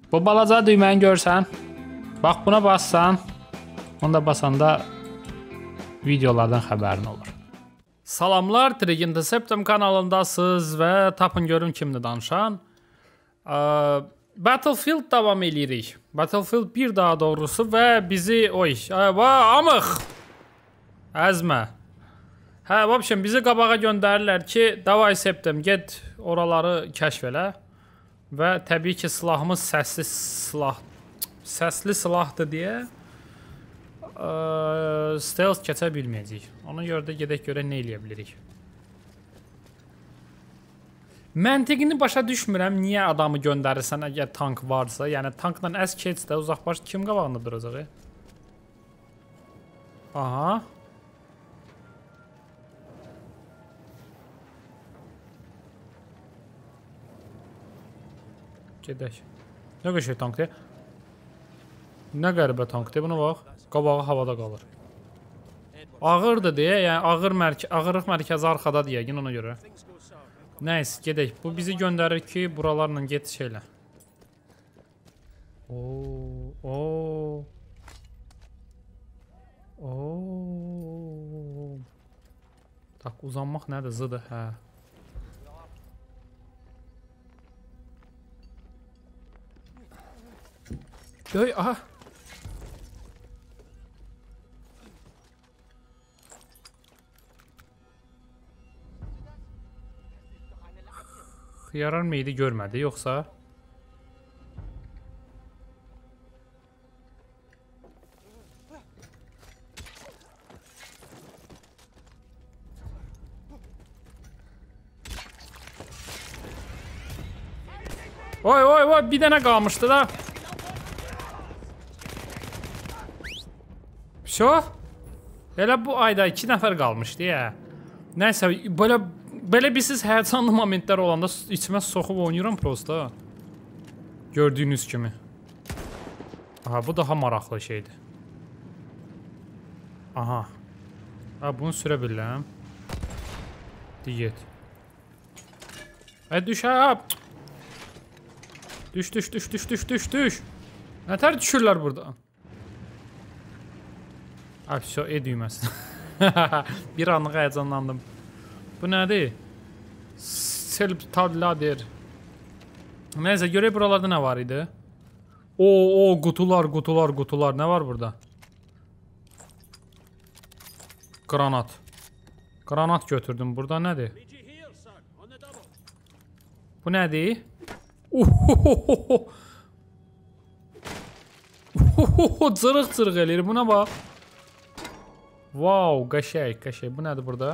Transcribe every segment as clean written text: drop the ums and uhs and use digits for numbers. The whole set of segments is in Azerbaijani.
Bu balaca düyməni görsən, bax buna bassan, onda basanda videolardan xəbərin olur. Salamlar, Trigger Septum kanalındasınız və tapın görün kimdir danışan. Battlefield davam eləyirik. Battlefield 1 daha doğrusu və bizi, amıq, əzmə. Hə, vəbşən bizi qabağa göndərirlər ki, davay Septum, get oraları kəşf elə. Və təbii ki, silahımız səsli silahdır deyə stealth keçə bilməyəcəyik. Ona görə də gedək görə nə eləyə bilirik. Məntiqini başa düşmürəm, niyə adamı göndərirsən əgər tank varsa. Yəni tankla əs keç də uzaqbaş kim qabağında duracaq? Aha. Gedək. Nə qəşəng tankdır? Nə qəribə tankdır, buna bax. Qabağı havada qalır. Ağırdır deyə, yəni ağırlıq mərkəzi arxadadır yəqin ona görə. Nəysə, gedək. Bu bizi göndərir ki, buralarla get şeylə. Tak, uzanmaq nədir? Zıdır, hə. Göy, aha. Xıyarar meydi görmədi, yoxsa? Oy, bir dənə qalmışdı da. Elə bu ayda 2 nəfər qalmışdı ya. Nəysə, belə birsiz həyəcanlı momentlər olanda içmə soxub oynayıram prosta. Gördüyünüz kimi. Aha, bu daha maraqlı şeydir. Aha. Bunu sürə bilirəm. Diyet. Düş, ha. Düş. Nətər düşürlər burada? Abi, düyməsin. Bir anlıq həyəcanlandım. Bu nədir? Selb tabladır. Nəysə, görək buralarda nə var idi? Qutular. Nə var burada? Granat. Granat götürdüm. Burada nədir? Bu nədir? Cırıq eləyir. Buna bax. Wow, qəşəng. Bu nədir burada?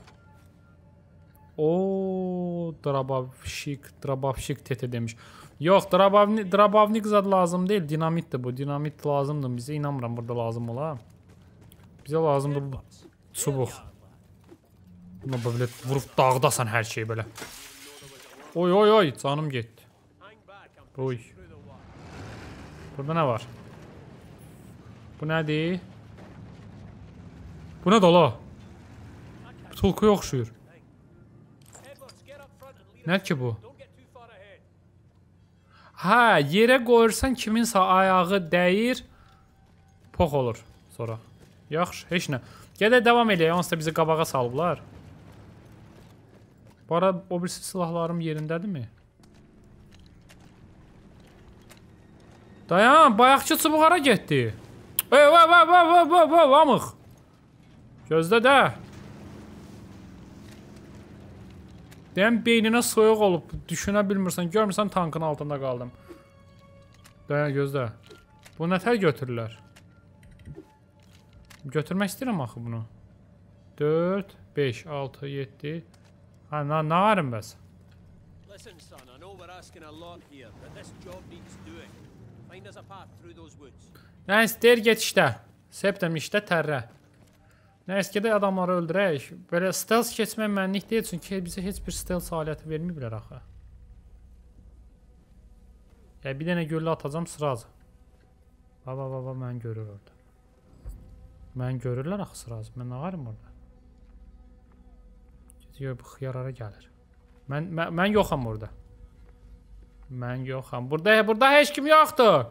Drabavşik tete demiş. Yox, drabavnik zad lazım deyil. Dinamitdir bu. Dinamit lazımdır. Bizə inanmıram burada lazım ola. Bizə lazımdır bu çubuq. Buna belə vurub dağdasan hər şey belə. Oy, canım getdi. Oy. Burada nə var? Bu nədir? Bu nə dala? Tulkuya oxşuyur. Nə ki bu? Hə, yerə qoyursan kiminsə ayağı dəyir, pox olur sonra. Yaxşı, heç nə. Gedək davam eləyək, onsuz da bizi qabağa salıblar. Bu arada o birisi silahlarım yerindədirmi? Dayan, bayaqçı çubuq hara getdi? Amıq. Gözlə də. Deyəm, beyninə soyuq olub, düşünə bilmirsən, görmürsən tankın altında qaldım. Dayan, gözlə. Bu nətər götürürlər? Götürmək istəyirəm axı bunu. 4, 5, 6, 7. Ha, nə varım bəs? Nə istəyir, get işdə. Septum işdə, tərrə. Nə istəyir, adamları öldürək. Belə stealth keçmək mənlik deyil, çünki bizə heç bir stealth aləti verməyiblər axı. Bir dənə göllə atacam sıracı. Baba, mən görür orada. Mən görürlər axı sıracı. Mən nə varım orada? Gidiyor, bu xiyarara gəlir. Mən yoxam orada. Mən yoxam. Burada heç kim yoxdur.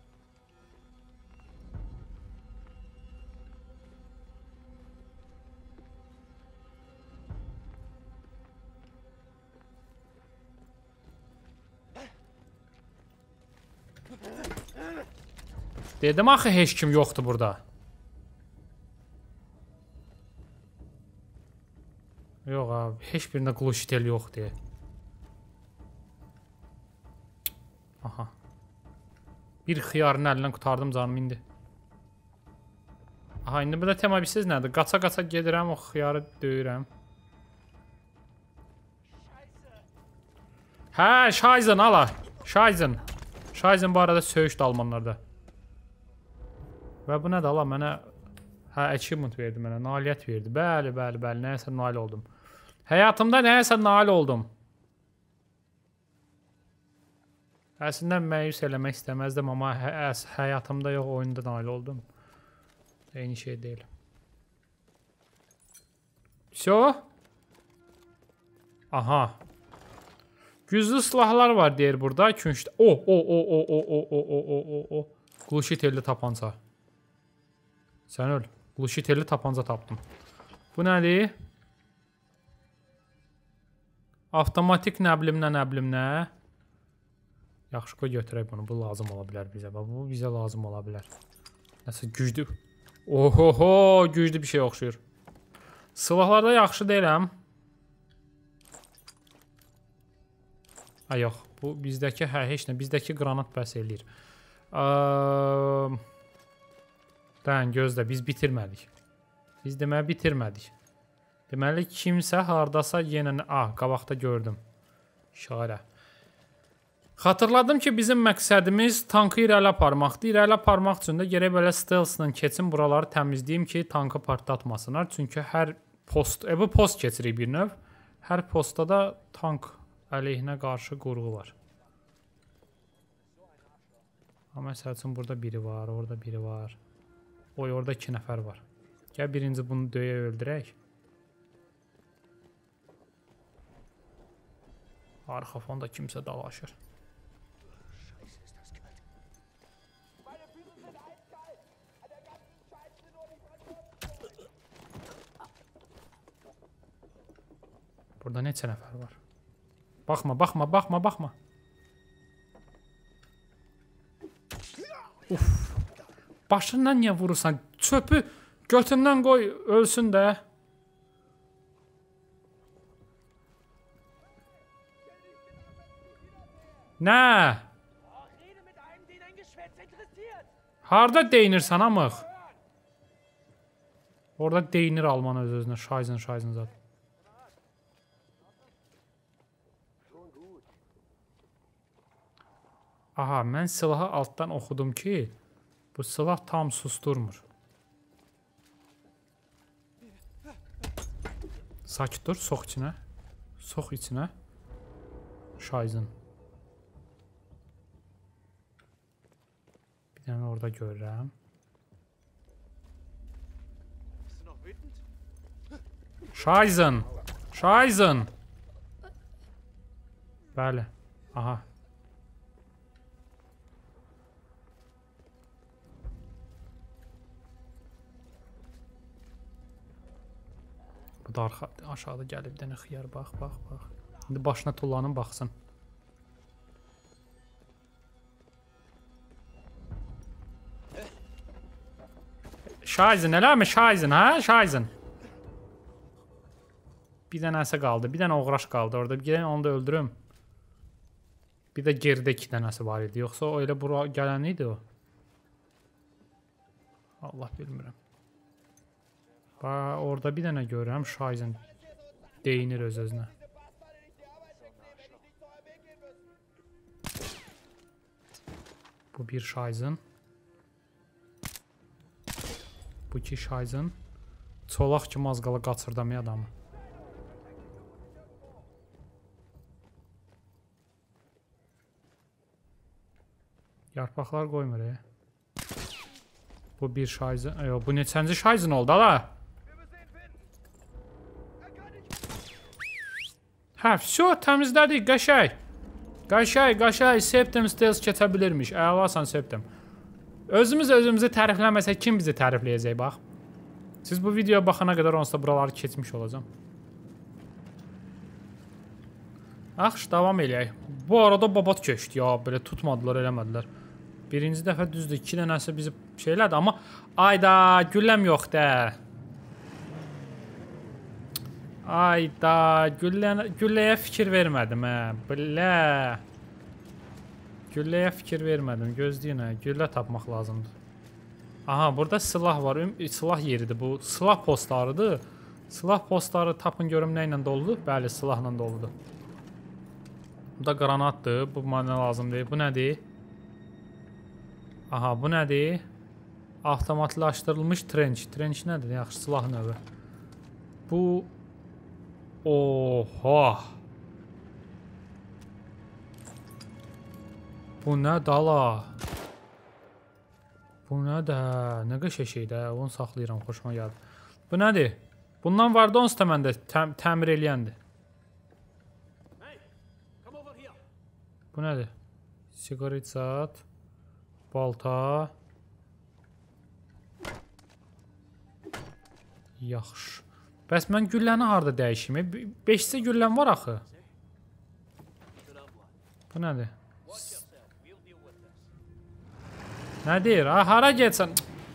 Dedim axı heç kim yoxdur burada. Yox abi, heç birində qluşitel yoxdur. Aha. Bir xiyarın əlindən qurtardım canım indi. Aha, indi burada tema bilsiz nədir? Qaça-qaça gedirəm, o xiyarı döyürəm. Hə, Şayzın ala. Şayzın. Şayzın bu arada söyüşdü Almanlarda. Və bu nədir ala? Mənə achievement verdi mənə, nailiyyət verdi. Bəli, nəyəsə nail oldum. Həyatımda nəyəsə nail oldum. Əslində məyus eləmək istəməzdim, amma həyatımda yox, oyunda nail oldum. Eyni şey deyil. Всё. Aha. Güclü silahlar var deyir burada. Küncdə. O. Qluşitelli tapanca. Sən öl. Qluşitelli tapanca tapdım. Bu nədir? Avtomatik nəblimlə. Yaxşı, qoy götürək bunu. Bu lazım ola bilər bizə. Bu bizə lazım ola bilər. Nəsə güclü. Ohoho, güclü bir şey oxşuyur. Silahlarda yaxşı deyirəm. Ha, yox. Bu bizdəki, heç nə. Bizdəki qranat bəs eləyir. Dən, gözlə, biz bitirmədik. Biz deməli bitirmədik. Deməli, kimsə hardasa yenə... qabaqda gördüm. İşarə. Xatırladım ki, bizim məqsədimiz tankı irəli aparmaqdır. İrəli aparmaq üçün də gərək belə stealth'la keçin, buraları təmizləyim ki, tankı partlatmasınlar. Çünki hər post... bu post keçirik bir növ. Hər postda da tank əleyhinə qarşı qurğu var. Məsəl üçün, burada biri var, orada biri var. Oy, orada 2 nəfər var. Gəl, birinci bunu döyə öldürək. Arxa fonda kimsə dalaşır. Burada neçə nəfər var? Baxma. Uf. Başından niyə vurursan? Çöpü götündən qoy, ölsün də. Nə? Harada deyinirsən amıq? Orada deyinir Alman öz-özünə. Şayzın zat. Aha, mən silahı altdan oxudum ki, bu silah tam susturmur. Sakit dur, sox içinə. Sox içinə. Şayzın. Bir dənə orada görürəm. Şayzın. Bəli. Aha. Bu da aşağıda gəlib bir dənə xiyar, bax. İndi başına tullanın, baxsın. Şayzın, eləmi? Şayzın, hə? Şayzın. Bir dənəsi qaldı, bir dənə oğraş qaldı orada. Bir dənə onu da öldürüm. Bir də geridə 2 dənəsi var idi. Yoxsa o elə bura gələn idi o. Allah bilmirəm. Orada bir dənə görürəm, Şayzın deyinir öz-özünə. Bu bir Şayzın. Bu 2 Şayzın. Çolaq kimi az qala qaçırdamı adamı. Yarpaqlar qoymur. Bu bir Şayzın. Bu neçənci Şayzın oldu ala? Hə, всё, təmizlədik, qəşəng. Qaşay, Septem Stealth keçə bilirmiş. Əlasan Septem. Özümüzü tərifləməsək kim bizi tərifləyəcək bax. Siz bu videoya baxana qədər onsuz da buraları keçmiş olacam. Yaxşı, davam eləyək. Bu arada babat keçdi ya, belə tutmadılar, eləmədilər. Birinci dəfə düzdür, 2 dənəsi bizi şeylədi, amma ayda, gülləm yoxdur. Ayda, gülləyə fikir vermədim, hə, bilə. Gülləyə fikir vermədim, gözləyin, hə, güllə tapmaq lazımdır. Aha, burada silah var, silah yeridir bu, silah postlarıdır. Silah postları tapın görüm nə ilə doludur? Bəli, silahla doludur. Bu da qranatdır, bu mənə lazımdır, bu nədir? Aha, bu nədir? Avtomatlaşdırılmış trench. Trench nədir? Yaxşı, silah növü. Bu... Oha! Bu nə dala? Bu nə də? Nə qəşəng şeydir, onu saxlayıram, xoşuma gəldi. Bu nədir? Bundan vardı onsuz da məndə təmir eləyəndir. Bu nədir? Sigaret zat. Balta. Yaxşı. Bəs mən gülləni harada dəyişim? 5-cə gülləm var axı. Bu nədir? Nə deyir? Hara getsən?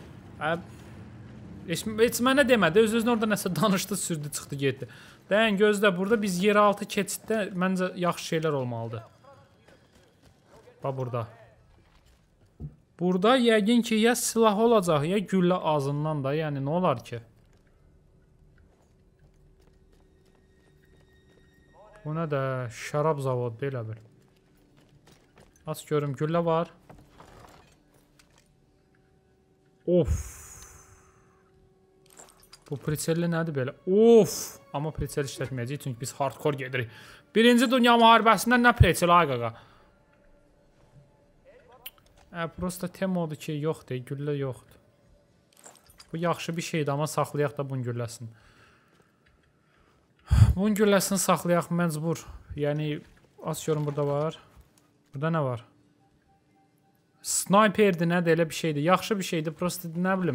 Heç mənə demədi. Öz-özünə orada nəsə danışdı, sürdü, çıxdı, getdi. Dayan, gözlə. Burada biz yeraltı keçiddə məncə yaxşı şeylər olmalıdır. Bax burada. Burada yəqin ki, ya silah olacaq, ya güllə ağzından da. Yəni, nə olar ki? Bu nə də? Şərab zavodu deyil əbil. Az görüm, güllə var. Of. Bu priselli nədir belə? Of. Amma prisel işlətməyəcək, çünki biz hardcore gedirik. Birinci Dünya müharibəsindən nə prisel, ay qaqa? Prosta tem odur ki, yoxdur, güllə yoxdur. Bu yaxşı bir şeydir, amma saxlayaq da bunun gülləsini. Bunun gülləsini saxlayaq məcbur. Yəni, az görün burada var. Burada nə var? Sniperdir, nədir, elə bir şeydir. Yaxşı bir şeydir, prosta nə bilim.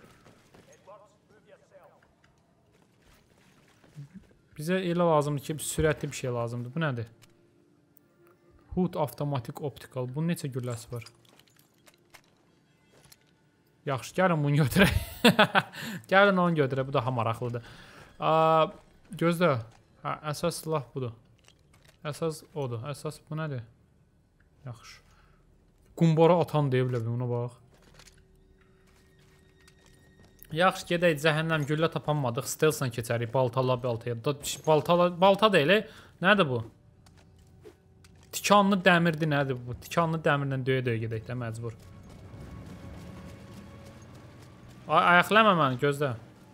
Bizə elə lazımdır ki, sürətli bir şey lazımdır. Bu nədir? Hood Automatic Optical. Bunun neçə gülləsi var? Yaxşı, gəlin bunu götürək. Gəlin onu götürək, bu daha maraqlıdır. Gözlə. Əsas silah budur. Əsas odur. Əsas bu nədir? Yaxşı. Qumbara atan deyiblər, buna bax. Yaxşı, gedək, cəhənnəm güllə tapanmadıq. Stealth'la keçərik, baltaya. Balta deyil, nədir bu? Tikanlı dəmirdir, nədir bu? Tikanlı dəmirlə döyə-döyə gedək də, məcbur. Ayaqləmə məni, gözlə.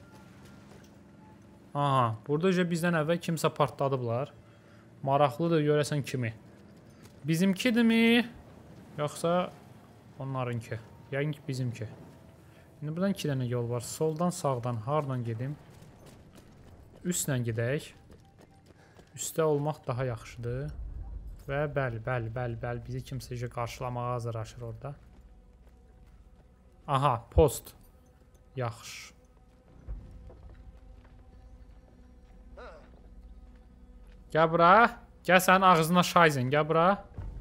Aha, burada bizdən əvvəl kimsə partladıblar. Maraqlıdır, görəsən kimi. Bizimkidirmi? Yoxsa onlarınki? Yəqin ki, bizimki. İndi buradan 2 dənə yol var. Soldan, sağdan, hardan gedim? Üstlə gedək. Üstdə olmaq daha yaxşıdır. Və bəli, bizi kimsə qarşılamağa hazırlaşır orada. Aha, post. Yaxşı. Gəl bura. Gəl sənin ağzına şayzen, gəl bura.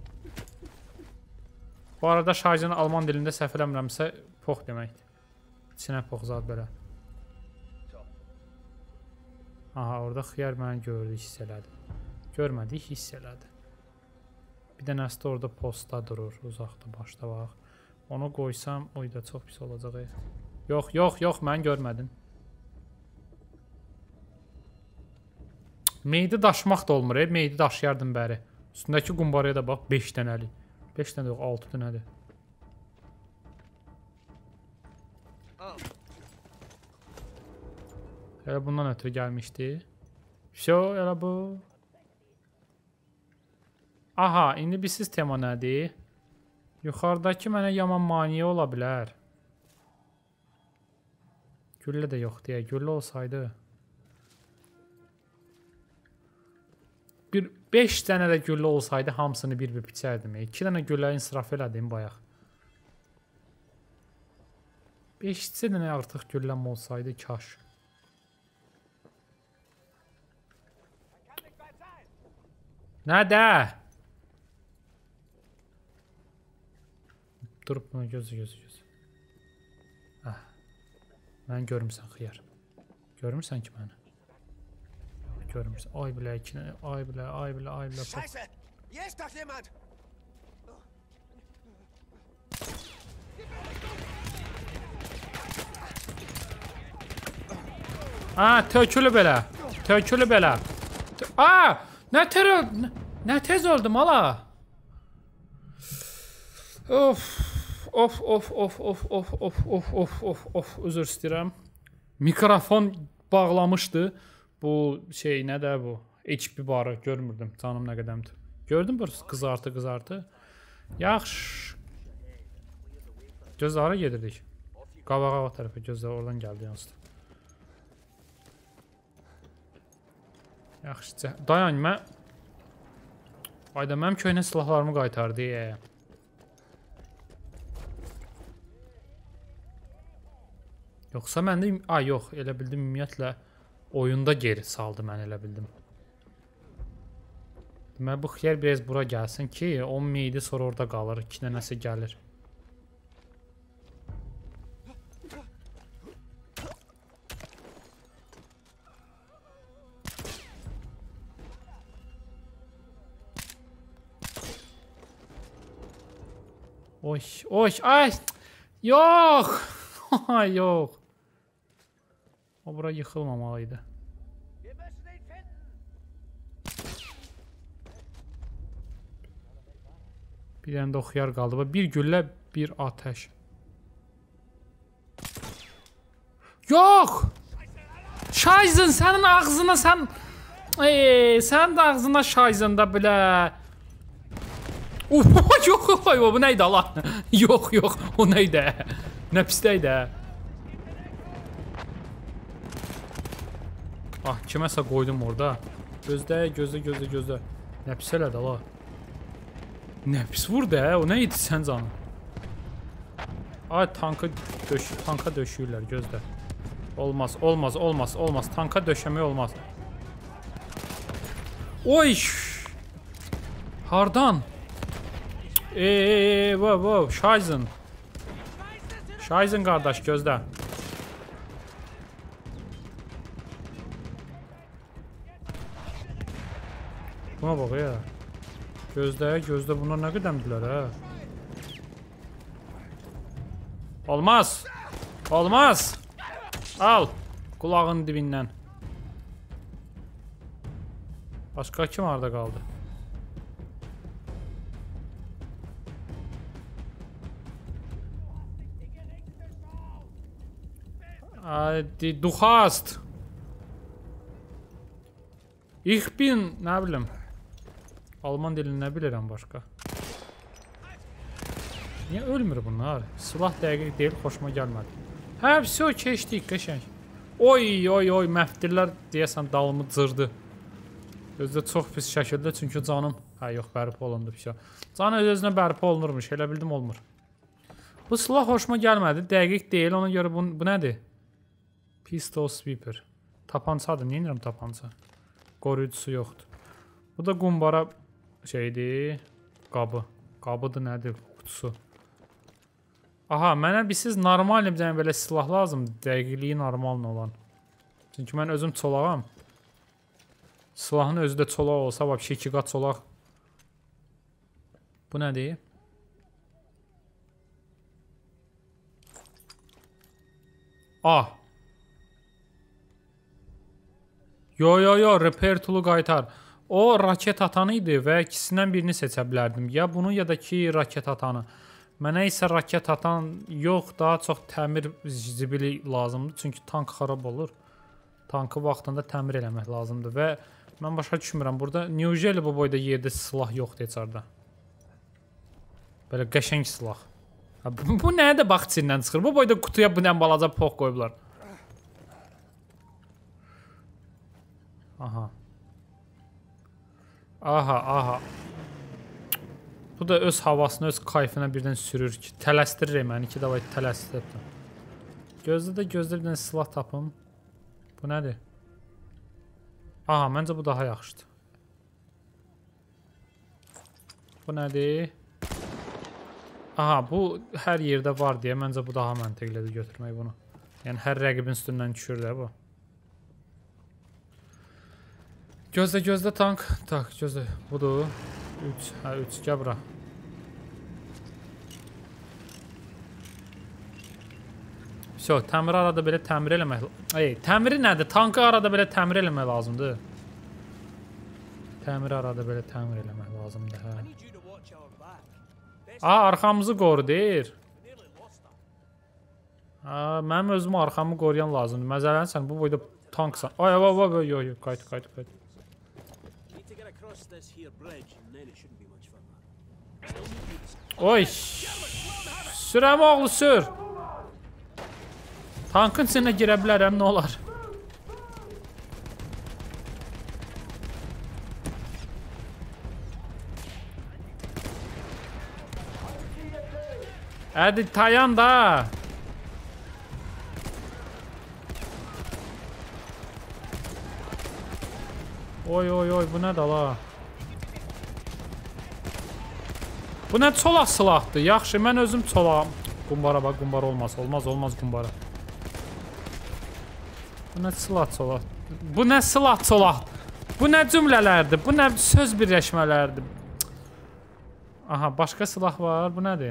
Bu arada şayzen alman dilində səhv eləmirəmsə pox deməkdir. İçinə pox zad belə. Aha, orada xiyar məni gördü, hiss elədi. Görmədi, hiss elədi. Bir dənəsi də orada postda durur, uzaqda, başda bax. Onu qoysam, oy da çox pis olacaq. Yox, mən görmədim. Meydi daşımaq da olmur, meydi daşıyardım bəri. Üstündəki qumbaraya da bax, 5 dənəli. 5 dənə yox, 6 dənəli. Elə bundan ötürü gəlmişdi. Elə bu. Aha, indi bilsiz tema nədir? Yuxarıdakı mənə yaman maniyə ola bilər. Güllə də yox deyə, güllə olsaydı. bir 5 dənə də güllə olsaydı hamısını bir-bir biçərdim. 2 dənə güllə insiraf elədim bayaq. 5 dənə artıq gülləm olsaydı kaş. Nədə? Durub bunu gözü. Mən görmürsən xiyar. Görmürsən ki məni? Görmürsən. Ay bilə, ay bilə. Scheiße! Hier ist doch jemand! Tökülü belə. Nə tez öldüm hala. Of, özür istəyirəm. Mikrofon bağlamışdı. Bu şey nədir bu? HP barı görmürdüm. Canım nə qədəmdir. Gördün mü? Qızartı. Yaxşı. Gözlərə gedirdik. Qabağa o tərəfə gözlər oradan gəldi yansıdı. Yaxşı. Dayan mən. Ayda mənim köhnə silahlarımı qaytardı. Yoxsa məndə... yox, elə bildim ümumiyyətlə oyunda geri saldı mən elə bildim. Deməli bu xiyar biraz bura gəlsin ki, o meydi sonra orada qalır, 2 dənəsi gəlir. Oy, ay! Yox! Yox! O bura yıxılmamalıydı. Bir dənə də o xiyar qaldı. Bir güllə, bir ateş. Yox! Şayzın, sənin ağzına sən... sənin də ağzına şayzın da bilə. Yox, bu neydi Allah? Yox, o neydi? Nə pisdəydi? Kiməsə qoydum orada. Gözlə. Nə pis elədi Allah? Nə pis vurdu o neydi sən canım? Ay tanka döşüyürlər gözlə. Olmaz. Tanka döşəmək olmaz. Oy! Hardan? Wow, Şayzın qardaş gözlə. Buna bax ya. Gözlə bunlar nə qədəmdilər hə? Olmaz. Al. Qulağın dibindən. Başqa kim orada qaldı? Du hast. Ich bin, nə bilim. Alman dilini nə bilirəm başqa. Niyə ölmür bunlar? Silah dəqiq deyil, xoşuma gəlmədi. Vəsə keçdik, qəşəng. Oy, məftirlər deyəsən dalımı cırdı. Özdə çox pis şəkildə, çünki canım... yox, bərpa olundu bir şey. Canı öz-özünə bərpa olunurmuş, elə bildim olmur. Bu silah xoşuma gəlmədi, dəqiq deyil, ona görə bu nədir? Pistol sweeper. Tapancadır, niyə inirəm tapanca? Qoruyucusu yoxdur. Bu da qumbara şeydir, qabı. Qabıdır, nədir, qutusu. Aha, mənə siz normal belə silah lazımdır, dəqiqliyi normal olan. Çünki mən özüm çolağam. Silahın özü də çolaq olsa, vəbşə 2 qat çolaq. Bu nədir? Yo, repair tool'u qaytar. O raket atanı idi və ikisindən birini seçə bilərdim. Ya bunu, ya da ki raket atanı. Mənə isə raket atan yox, daha çox təmir zibili lazımdır. Çünki tank xarab olur. Tankı vaxtında təmir eləmək lazımdır və mən başa düşmürəm. Burada Newjeli bu boyda yerdə silah yoxdur içərdə. Belə qəşəng silah. Bu nəyə də bax içindən çıxır? Bu boyda qutuya bu nən balaca pox qoyublar. Aha. Aha, aha. Bu da öz havasını, öz kayfına birdən sürür ki, tələsdirir məni ki, davay tələsdir. Gözlə bir dənə silah tapım. Bu nədir? Aha, məncə bu daha yaxşıdır. Bu nədir? Aha, bu hər yerdə var deyə məncə bu daha məntiqlidir götürmək bunu. Yəni hər rəqibin üstündən düşür də bu. Gözlə tank. Tak, gözlə. Budur. 3. Hə, 3 gəl bura. Всё, təmir arada belə təmir eləmək. Təmiri nədir? Tankı arada belə təmir eləmək lazımdır. Təmir arada belə təmir eləmək lazımdır, hə. Arxamızı qoru deyir. Mənim özümü arxamı qoruyan lazımdır. Məzələn sən bu boyda tanksan. Ay, qayıt. Oy. Sürəm oğlu sür. Tankın içinə girə bilərəm, nə olar? Hadi tayan da. Oy, bu nə da la? Bu nə çolaq silahdır? Yaxşı, mən özüm çolağım. Qumbara bax, qumbara olmaz qumbara. Bu nə silah çolaq? Bu nə silah çolaq? Bu nə cümlələrdir? Bu nə söz birləşmələrdir? Aha, başqa silah var. Bu nədir?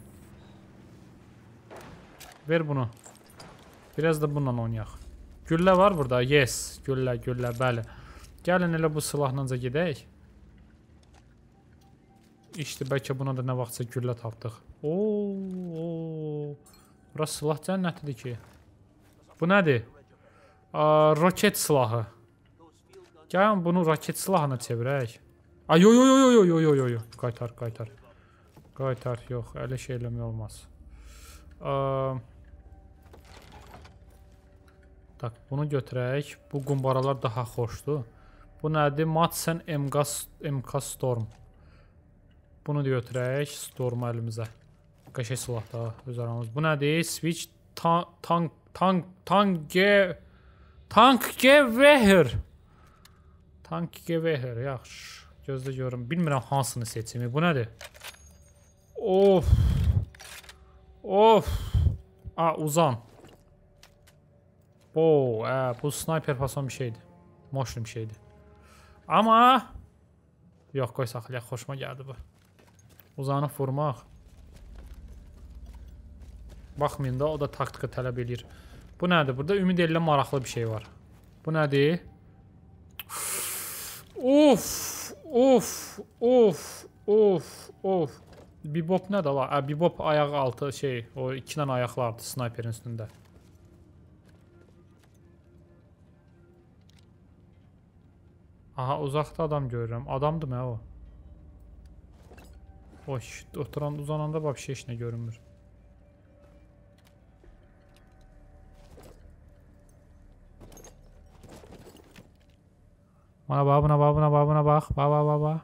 Ver bunu. Biraz da bununla oynayaq. Güllə var burada. Yes, güllə, bəli. Gəlin elə bu silahlanca gedək. İşte bəlkə buna da nə vaxtsa güllə tapdıq. Burası silah cənnətidir ki. Bu nədir? Roket silahı. Gəlin bunu roket silahına çevirək. Yo. Qaytar, yox. Elə şey eləmək olmaz. Tak, bunu götürək. Bu qumbaralar daha xoşdur. Bu nədir? Madsen MK Storm. Bunu da götürək. Storm əlimizə. Qəşək silah da öz aramız. Bu nədir? Switch Tank Gewehr. Yaxşı. Gözlə görüm. Bilmirəm hansını seçimi. Bu nədir? Of. Uzan. Bu sniper fason bir şeydir. Moşlu bir şeydir. Amma yox, qoy saxlayaq. Xoşuma gəldi bu. Uzanıb vurmaq. Baxmayın da, o da taktika tələb edir. Bu nədir? Burada ümid edilə maraqlı bir şey var. Bu nədir? Of. Bebop nədir la? Bebop ayağı altı şey, o 2 dənə ayaqlardır sniperin üstündə. Aha, uzaqda adam görürəm. Adamdır mı o? Oy, uzananda bak bir şey işine görünmür. Buna bak. Bak.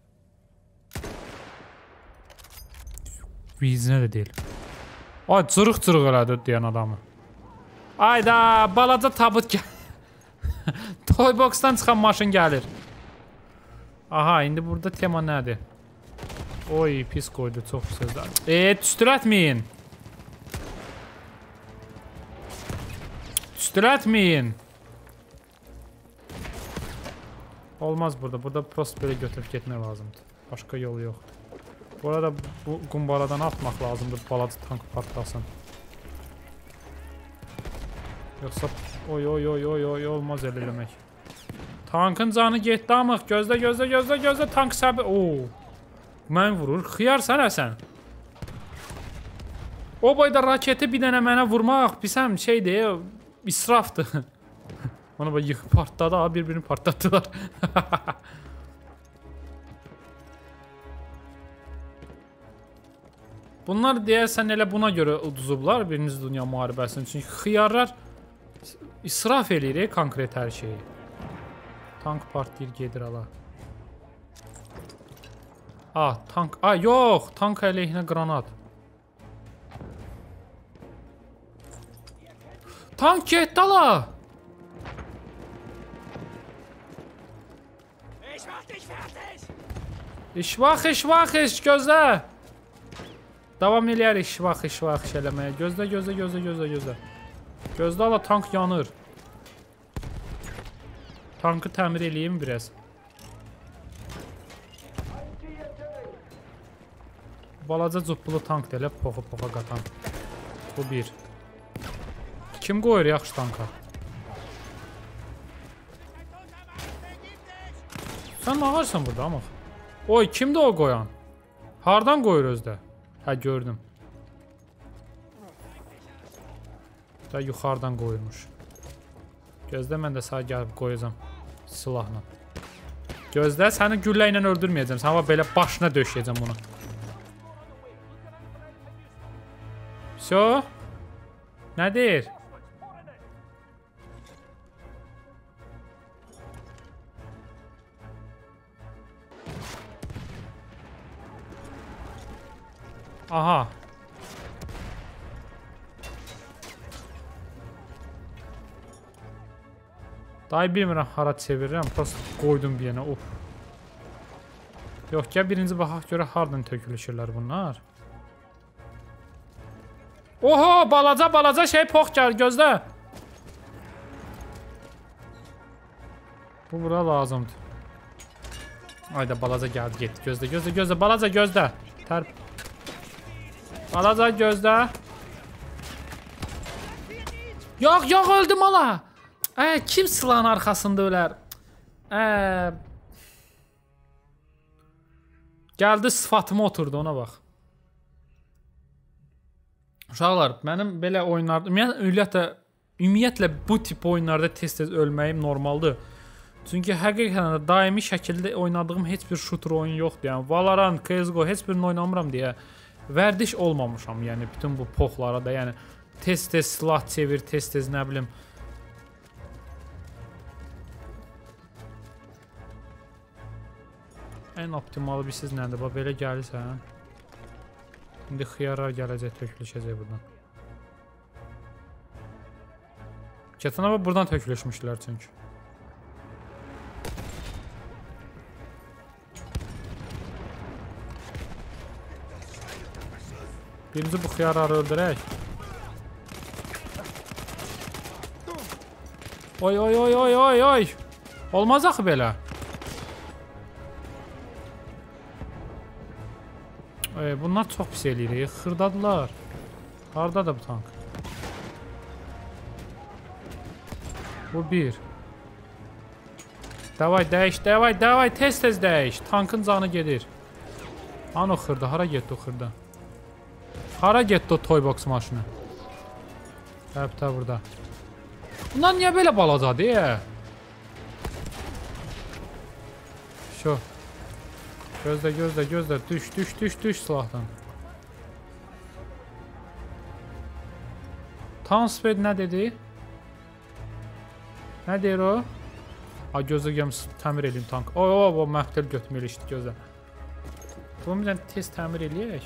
Vizinə də deyil. Ay, cırıq elədi deyən adamı. Ayda, balaca tabut gəl. Toybox'dan çıxan maşın gəlir. Aha, indi burada tema nədir? Oy, pis qoydu, çox sözlər. Tüstürətməyin. Olmaz burada. Burada prost belə götürüb getmək lazımdır. Başqa yolu yoxdur. Bu arada bu qumbaradan atmaq lazımdır, balaca tank partlasın. Yoxsa oy, olmaz elə eləmək. Tankın canı getdi amıq. Gözlə. Tank səbir. Mən vurur. Xiyarsan əsən. O boyda raketi bir dənə mənə vurmaq bilsəm şeydir, israfdır. Ona bax yıxıb partladı, bir-birini partlatdılar. Bunlar deyəsən elə buna görə uduzublar Birinci Dünya müharibəsini. Çünki xiyarlar israf eləyir konkret hər şeyi. Tank partlayır, gedir ala. Ah, tank. Ah, yox, tank əleyhinə qranat. Tank getdi ala. Ich mach dich fertig! İşvax, gözlə. Davam eləyərik işvax eləməyə. Gözlə. Gözlə ala, tank yanır. Tankı təmir eləyim biraz. Balaca cübbulu tank deyə poxa qatan. Bu bir. Kim qoyur yaxşı tanka? Sən nə ağarsan burada amma? Oy, kimdir o qoyan? Hardan qoyur özdə? Hə, gördüm. Da yuxarıdan qoyurmuş. Gözlə, mən də sağa gəlib qoyacam silahla. Gözlə, səni güllə ilə öldürməyəcəm. Sənə belə başına döşəyəcəm bunu. Şo? Nədir? Aha. Dayı bilmirəm hara çevirirəm. Prosta qoydum bir yana. Of. Yox, gəl birinci baxaq görə hardan tökülüşürlər bunlar. Oho, balaca şey pox gəl, gözlə. Bu bura lazımdır. Ayda balaca gəldi, getdi. Gözlə, balaca gözlə. Balaca gözlə. Yox, öldüm ala. Kim silahın arxasında ölər? Gəldi sıfatıma oturdu, ona bax. Uşaqlar, mənim belə oyunlarda, ümumiyyətlə bu tip oyunlarda tez-tez ölməyim normaldır. Çünki həqiqətən də daimi şəkildə oynadığım heç bir shooter oyun yoxdur. Yəni Valorant, CS:GO heç birini oynamıram deyə vərdiş olmamışam. Yəni bütün bu poxlara da, yəni tez-tez silah çevir, tez-tez nə bilim. Ən optimalı bir siz nədir? Bax belə gəlirsən. İndi xiyarlar gələcək, tökülüşəcək buradan. Keçən ama buradan tökülüşmüşlər çünki. Birinci bu xiyarları öldürək. Oy. Olmaz axı belə. Bunlar çox pis eləyir. Xırdadılar. Haradadır bu tank? Bu bir. Davay dəyiş, davay. Tez-tez dəyiş. Tankın canı gedir. Ano xırda. Hara getdi o xırda? Hara getdi o toybox maşını? Həbdə burada. Bunlar niyə belə balacadır? Şu. Gözlə. Düş silahdan. Tansped nə dedi? Nə deyir o? Gözlə gəlmiş təmir edeyim tank. O məhdəl götürməli işdir, gözlə. Bunu bir tez təmir eləyək.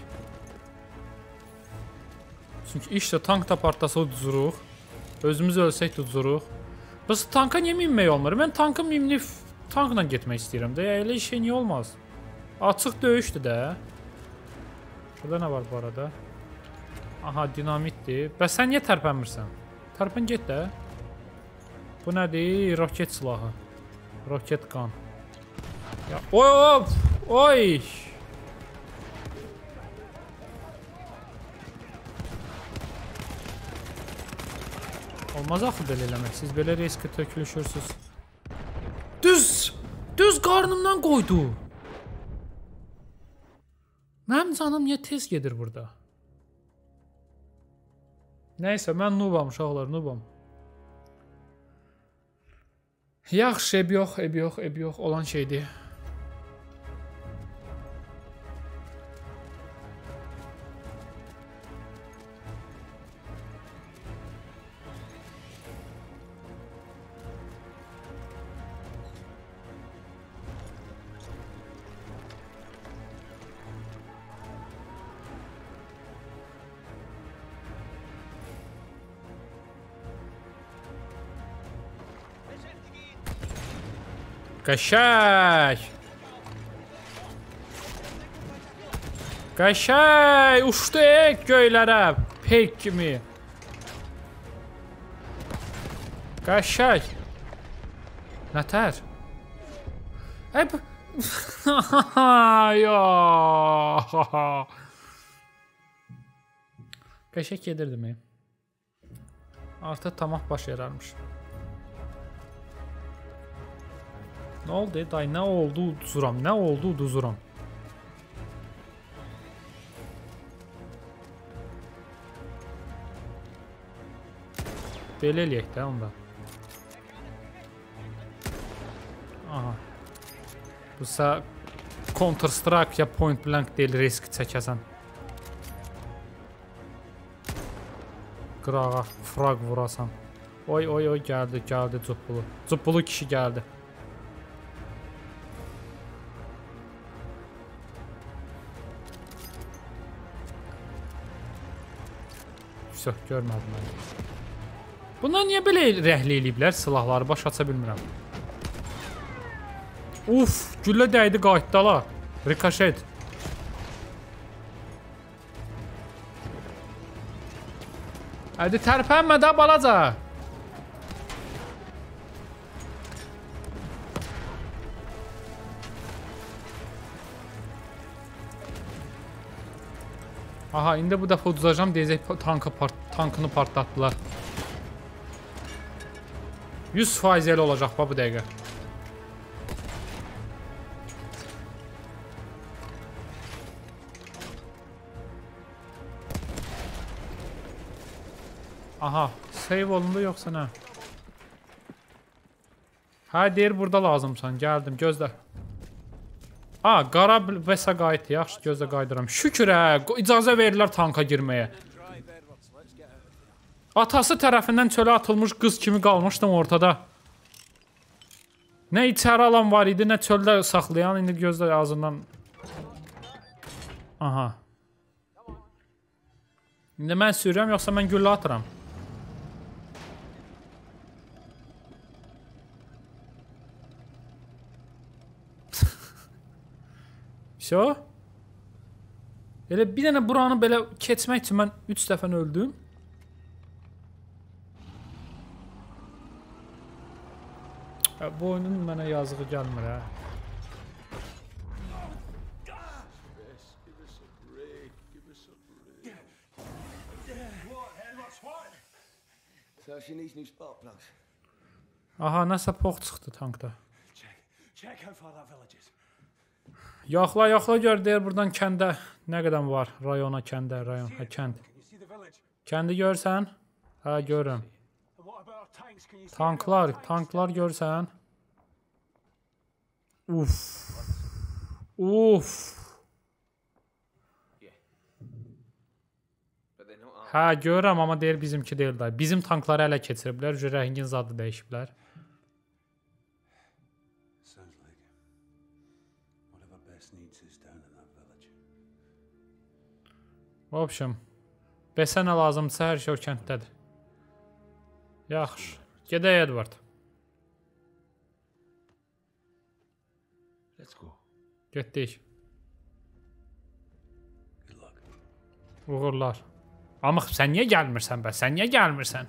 Çünki işlə tank da partasa uduzuruq. Özümüz ölsək də uduzuruq. Bəs tanka niyə minmək olmur? Mən tanka minib tankla getmək istəyirəm də. Elə şey niyə olmaz? Açıq döyüşdür də. Şurada nə var bu arada? Aha, dinamitdir. Bəs sən niyə tərpənmirsən? Tərpən get də. Bu nədir? Roket silahı. Roket gun. Ya, oy! Olmaz axı belə eləmək. Siz belə riskə tökülüşürsünüz. Düz qarnımdan qoydu. Mənim canım niyə tez gedir burada? Nəysə, mən noobam, uşaqlar, noobam. Yaxşı, eb yox, olan şeydir. Qəşəng. Qəşəng. Uçdu göylərə. Peyk kimi. Qəşəng. Nətər? Ay bu... Qəşəng gedirdi mi? Artıq tamah baş yararmış. Nə oldu? Day, nə oldu uduzuram? Nə oldu uduzuram? Belə eləyək də onda. Aha. Busa Counter Strike ya Point Blank deyil, risk çəkəsən. Qırağa frag vurasan. Oy oy oy, gəldi Cubbulu. Cubbulu kişi gəldi. Yox, görmədim mən. Bunlar niyə belə rəhli eləyiblər silahları, baş aça bilmirəm. Uf, güllə dəydi qayıtdala. Rikoşet. Hadi tərpənmə də balaca. Aha, indi bu dəfə uduzacam deyəcək, tankını partlatdılar. 100% elə olacaq bu dəqiqə. Aha, save olundu yoxsa nə? Hə, deyir burada lazımsan, gəldim, gözlə. Ha, qara vəsə qayıtdı, yaxşı, gözlə qaydıram. Şükür icazə verirlər tanka girməyə. Atası tərəfindən çölə atılmış qız kimi qalmışdım ortada. Nə içəri alan var idi, nə çöldə saxlayan, indi gözlə ağzından. Aha. İndi mən sürürəm, yoxsa mən güllə atıram. Şo? Elə bir dənə buranı belə keçmək üçün mən 3 dəfə öldüm. Bu oyunun mənə yazığı gəlmir, hə. Aha, nəsə pox çıxdı tankda. Yoxla, yoxla gör, deyir buradan kəndə nə qədər var? Rayona, kəndə, rayon, hə, kənd. Kəndi görsən? Hə, görürəm. Tanklar görsən? Uf. Uf. Hə, görürəm, amma deyir bizimki deyil də. Bizim tankları ələ keçiriblər, rəngin zadı dəyişiblər. В общем, bəsə nə lazımdırsa hər şey o kənddədir. Yaxşı, gedək Edward. Getdik. Uğurlar. Amma sən niyə gəlmirsən bə? Sən niyə gəlmirsən?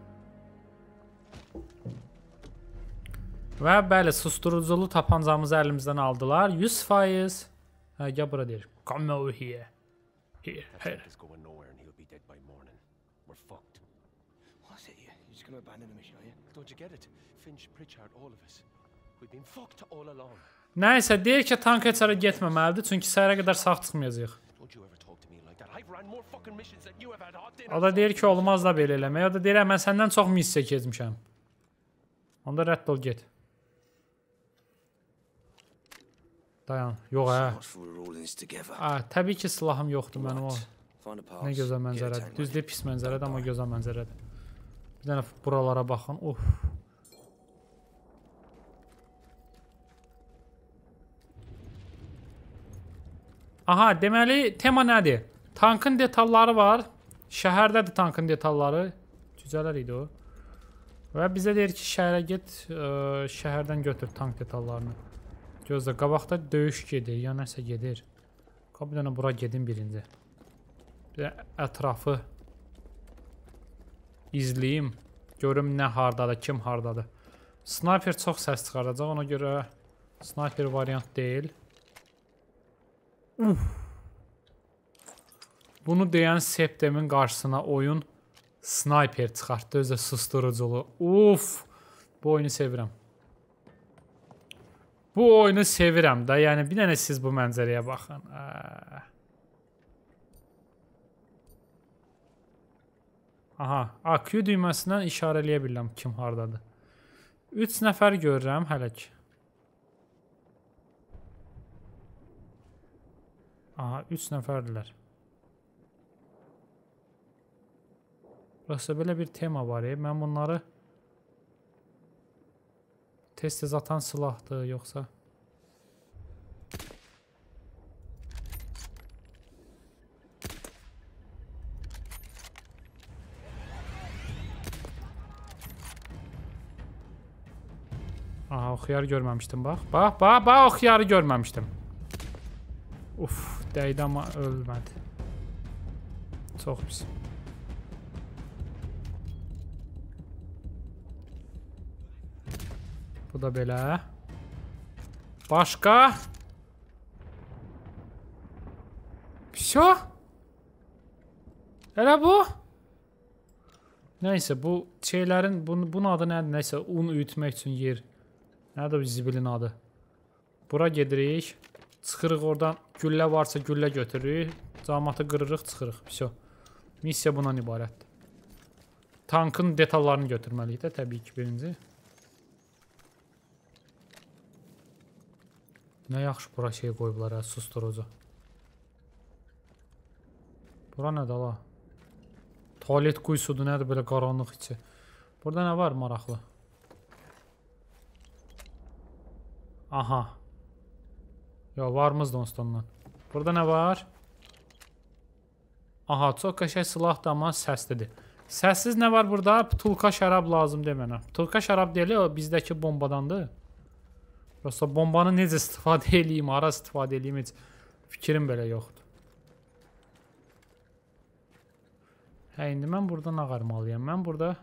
Və bəli, susturuculu tapancamızı əlimizdən aldılar. 100%. Hə, gəl bura deyir. Come over here. Here. Is going nowhere and he'll be dead by morning. We're fucked. What's it? You're just gonna abandon the mission, are you? Don't you get it? Finch, Pritchard, all of us. We've been fucked all along. Nəysə, deyir ki, tank heç yerə getməməlidir, çünki səhərə qədər sağ çıxmayacaq. O da deyir ki, olmaz da belə eləmək. O da deyir, mən səndən çox missiya keçmişəm. Onda rədd ol, get. Dayan, yox hə. Təbii ki, silahım yoxdur mənim o. Nə gözəl mənzərədir. Düzdür, pis mənzərədir, amma gözəl mənzərədir. Bir dənə buralara baxın. Of. Aha, deməli, tema nədir? Tankın detalları var. Şəhərdədir tankın detalları. Cüzələr idi o. Və bizə deyir ki, şəhərə get, şəhərdən götür tank detallarını. Gözlə, qabaqda döyüş gedir, ya nəsə gedir. Bir dənə bura gedin birinci. Bir ətrafı izləyim. Görüm nə hardadır, kim hardadır. Sniper çox səs çıxaracaq, ona görə sniper variant deyil. Bunu deyən Septemin qarşısına oyun sniper çıxartdı, özü susturuculu. Uf! Bu oyunu sevirəm. Bu oyunu sevirəm da, yəni bir dənə siz bu mənzərəyə baxın. Aha, AQ düyməsindən işarələyə bilirəm kim hardadır. 3 nəfər görürəm hələ ki. Aha, 3 nəfərdilər. Burası belə bir tema var. Mən bunları tez-tez atan silahdır, yoxsa? Aha, oxuyarı görməmişdim, bax. Bax, oxuyarı görməmişdim. Uf, dəydi amma ölmədi. Çox pis. Bu da belə. Başqa? Pişo? Elə bu? Nəysə, bu şeylərin, bunun adı nədir? Nəysə, un üyütmək üçün yer. Nədir bu zibilin adı? Bura gedirik. Çıxırıq oradan. Güllə varsa güllə götürürük. Camatı qırırıq, çıxırıq. Pişo. Missiya bundan ibarətdir. Tankın detallarını götürməliyik də, təbii ki, birinci. Nə yaxşı bura şey qoyublar, susturucu. Bura nədir ala? Tualet quyusudur, nədir belə qaranlıq içi. Burada nə var maraqlı? Aha. Yo, varmızdı onsuz. Burada nə var? Aha, çox qəşəng silahdır, amma səslidir. Səssiz nə var burada? Butulka şərab lazım demənə. Butulka şərab deyil, o bizdəki bombadandır. Prosta bombanı necə istifadə edeyim, ara istifadə edeyim, heç fikrim belə yoxdur. Hə, indi mən burada nə qarmalıyam? Mən burada...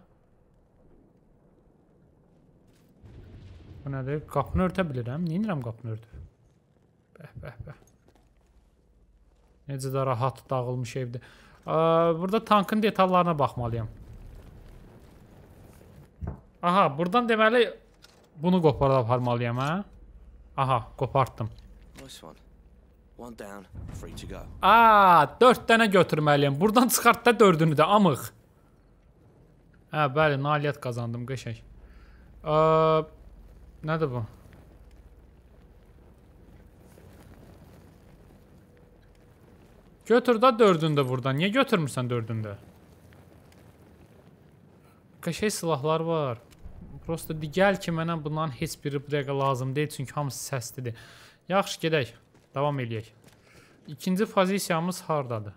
Bu nədir? Qapını örtə bilirəm. Neyinirəm qapını örtüb? Bəh. Necə də rahat dağılmış evdir. Burada tankın detallarına baxmalıyam. Aha, buradan deməli... Bunu qoparıb aparmalıyam, hə? Aha, qopartdım. Aa, 4 dənə götürməliyim. Buradan çıxart da 4-ünü də, amıq. Hə, bəli, nailiyyət qazandım, qəşəng. Nədir bu? Götür da 4-ünü də buradan. Niyə götürmürsən 4-ünü də? Qəşəng silahlar var. Prosta digəl ki, mənə bundan heç biri bu dəqiqə lazım deyil, çünki hamısı səslidir. Yaxşı, gedək. Davam eləyək. İkinci pozisiyamız hardadır?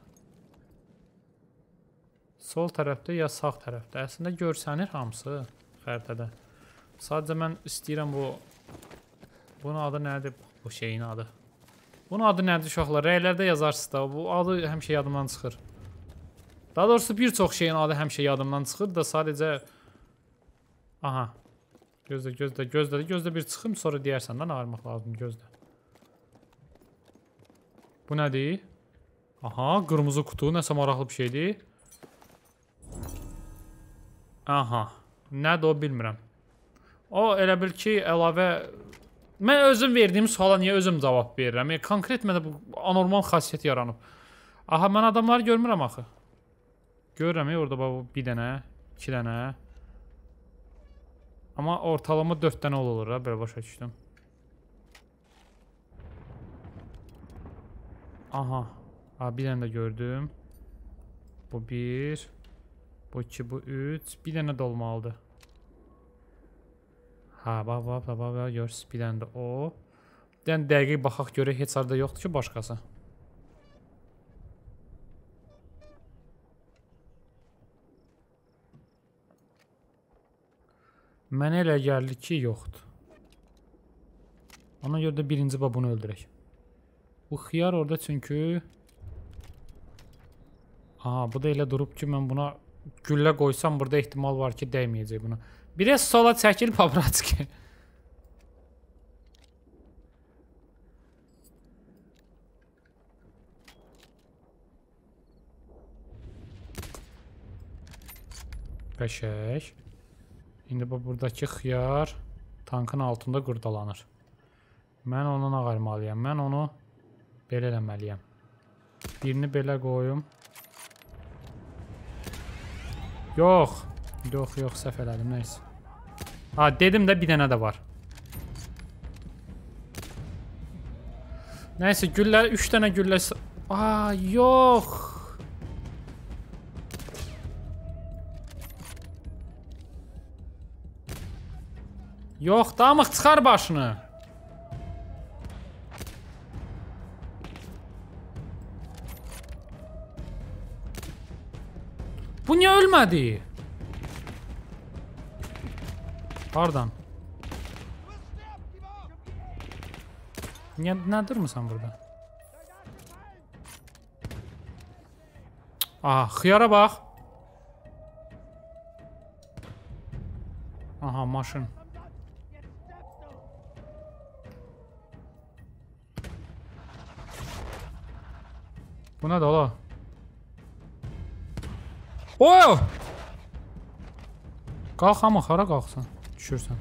Sol tərəfdə ya sağ tərəfdə? Əslində görsənir hamısı xəritədə. Sadəcə mən istəyirəm bu... Bunun adı nədir? Bu şeyin adı. Bunun adı nədir uşaqlar? Rəylərdə yazarsınız da. Bu adı həmişə yadımdan çıxır. Daha doğrusu bir çox şeyin adı həmişə yadımdan çıxır da sadəcə... Aha. Gözlə bir çıxım, sonra deyərsən də nə armaq lazım, gözlə. Bu nədir? Aha, qırmızı kutu, nəsə maraqlı bir şeydir. Aha, nədir o, bilmirəm. O, elə bil ki, əlavə... Mən özüm verdiyim suala niyə özüm cavab verirəm? Konkret məndə bu anormal xasiyyət yaranıb. Aha, mən adamları görmürəm axı. Görürəm, orada bir dənə, 2 dənə. Amma ortalama 4 dənə olur, belə başa düşdüm. Aha. Bir dənə də gördüm. Bu 1. Bu 2, bu 3. Bir dənə də olmalıdır. Ha, bax, görürsünüz. Bir dənə də o. Bir dənə dəqiq baxaq görək, heç arada yoxdur ki, başqası. Mənə elə gəldi ki, yoxdur. Ona görə də birinci bunu öldürək. Bu xiyar orada çünki... Aha, bu da elə durub ki, mən buna güllə qoysam, burada ehtimal var ki, dəyməyəcək buna. Biraz sola çəkil, Pabratski. Qəşək. İndi bu buradakı xiyar tankın altında qurdalanır. Mən onu ağarmalıyam. Mən onu belə eləməliyəm. Birini belə qoyum. Yox. Yox, səhv elədim. Neyse. Ha, dedim də bir dənə də var. Neyse, güllə, 3 dənə güllə... Aa, yox. Yox, damıq çıxar başını. Bu niyə ölmədi? Hardan? Nə durmusan burada? Aha, xiyara bax. Aha, maşın. Bu nədir ola? Ooo! Qalx ama, xara qalxsan. Düşürsən.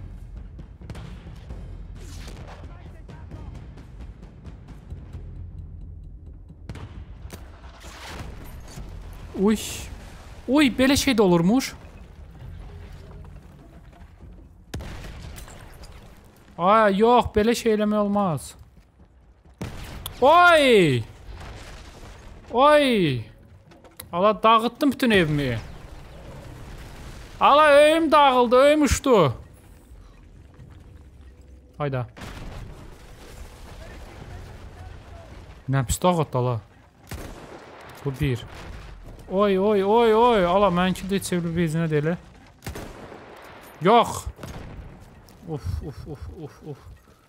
Uy. Uy, belə şey də olurmuş. Ay, yox, belə şey eləmək olmaz. Oy! Oy! Ala, dağıtdım bütün evimi. Ala, öyüm dağıldı, öyüm uçdu. Hayda. Nə pis dağıtdı, ala. Bu bir. Oy, oy, oy, oy. Ala, mənki də çevri bezinə deyilə. Yox. Uf, uf, uf, uf, uf.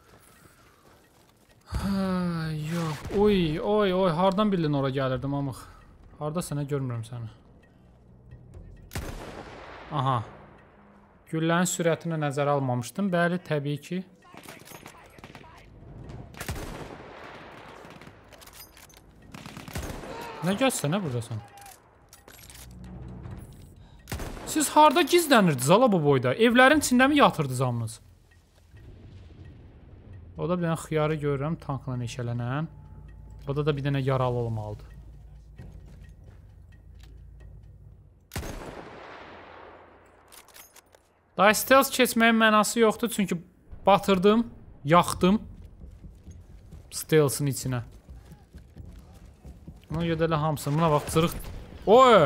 Yox. Oy, oy, oy. Hardan bildin ora gəlirdim, amıq. Harda sənə görmürəm səni. Aha. Güllənin sürətini nəzərə almamışdım. Bəli, təbii ki. Nə gəlsən, nə buradasan? Siz harda gizlənirdiniz ala bu boyda? Evlərin içində mi yatırdınız hamınız? O da bir dənə xiyarı görürəm, tankla eşələnən. O da bir dənə yaralı olmalıdır. Daha stealth keçməyin mənası yoxdur, çünki batırdım, yaxdım stealth'ın içinə. Buna görə də hamısını, buna bax, cırıq. Oy!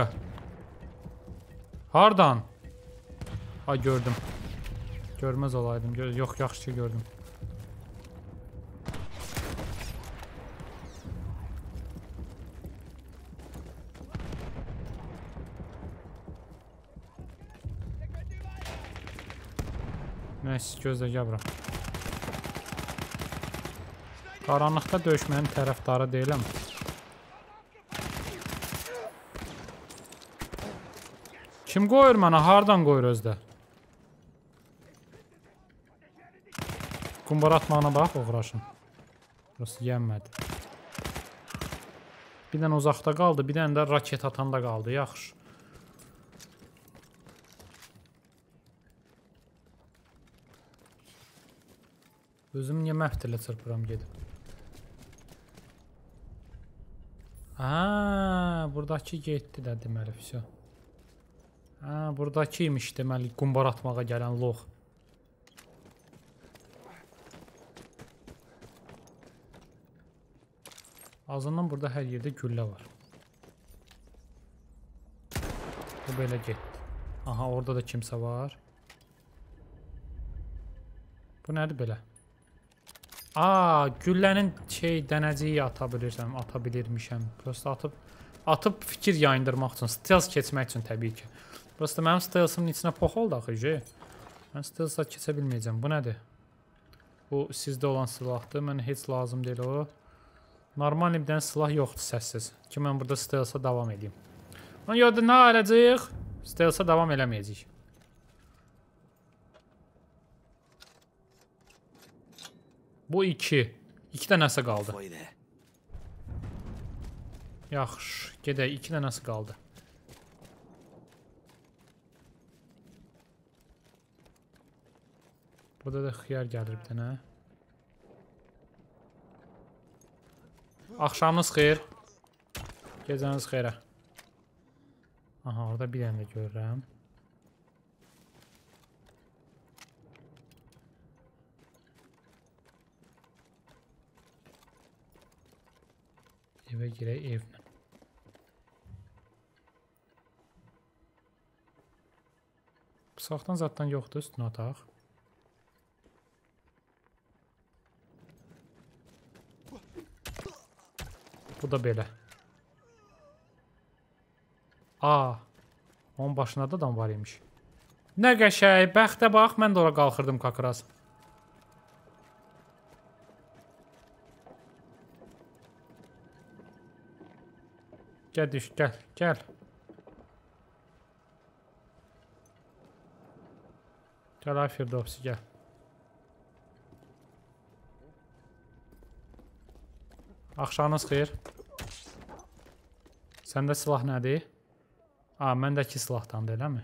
Hardan? Ha, gördüm. Görməz olaydım. Yox, yaxşı gördüm. Neyse, gözlə, gəl bura. Qaranlıqda döyüşmənin tərəfdarı deyiləm. Kim qoyur mənə? Hardan qoyur özdə? Qumbar atmağına bax, uğraşın. Burası yenmədi. Bir dənə uzaqda qaldı, bir dənə də raket atanda qaldı. Yaxşı. Özüm niyə məftilə çırpıram gedib? Haa, buradakı getdi də deməli, vəsə. Haa, buradakı imiş deməli, qumbar atmağa gələn loğ. Azından burada hər yerdə güllə var. Bu belə getdi. Aha, orada da kimsə var. Bu nədir belə? Aa, güllənin dənəciyi ata bilirmişəm. Prosta atıb fikir yayındırmaq üçün, stealth keçmək üçün təbii ki. Prosta mənim stealth'ımın içinə pox oldu axı. Mən stealth keçə bilməyəcəm. Bu nədir? Bu sizdə olan silahdır. Mənə heç lazım deyil o. Normal bir dənə silah yoxdur səssiz. Ki mən burada stealth'a davam edeyim. Ona görə də nə alacağıq? Stealth'a davam eləməyəcəyik. Bu 2. 2 dənəsi qaldı. Yaxşı, gedək. 2 dənəsi qaldı. Burada da xiyar gəlir bir dənə. Axşamınız xeyir. Gecəniz xeyrə. Aha, orada bir dənə də görürəm. Evə girək, evlə. Sağdan zaddan yoxdur, üstünə ataq. Bu da belə. Aa, onun başında da adam var imiş. Nə qəşəng, bəxtə bax, mən də ora qalxırdım kakras. Gəl düş, gəl, gəl. Gəl ay Firdovsi, gəl. Axşamınız xeyir. Səndə silah nədir? Aa, məndəki silahdandır, eləmi?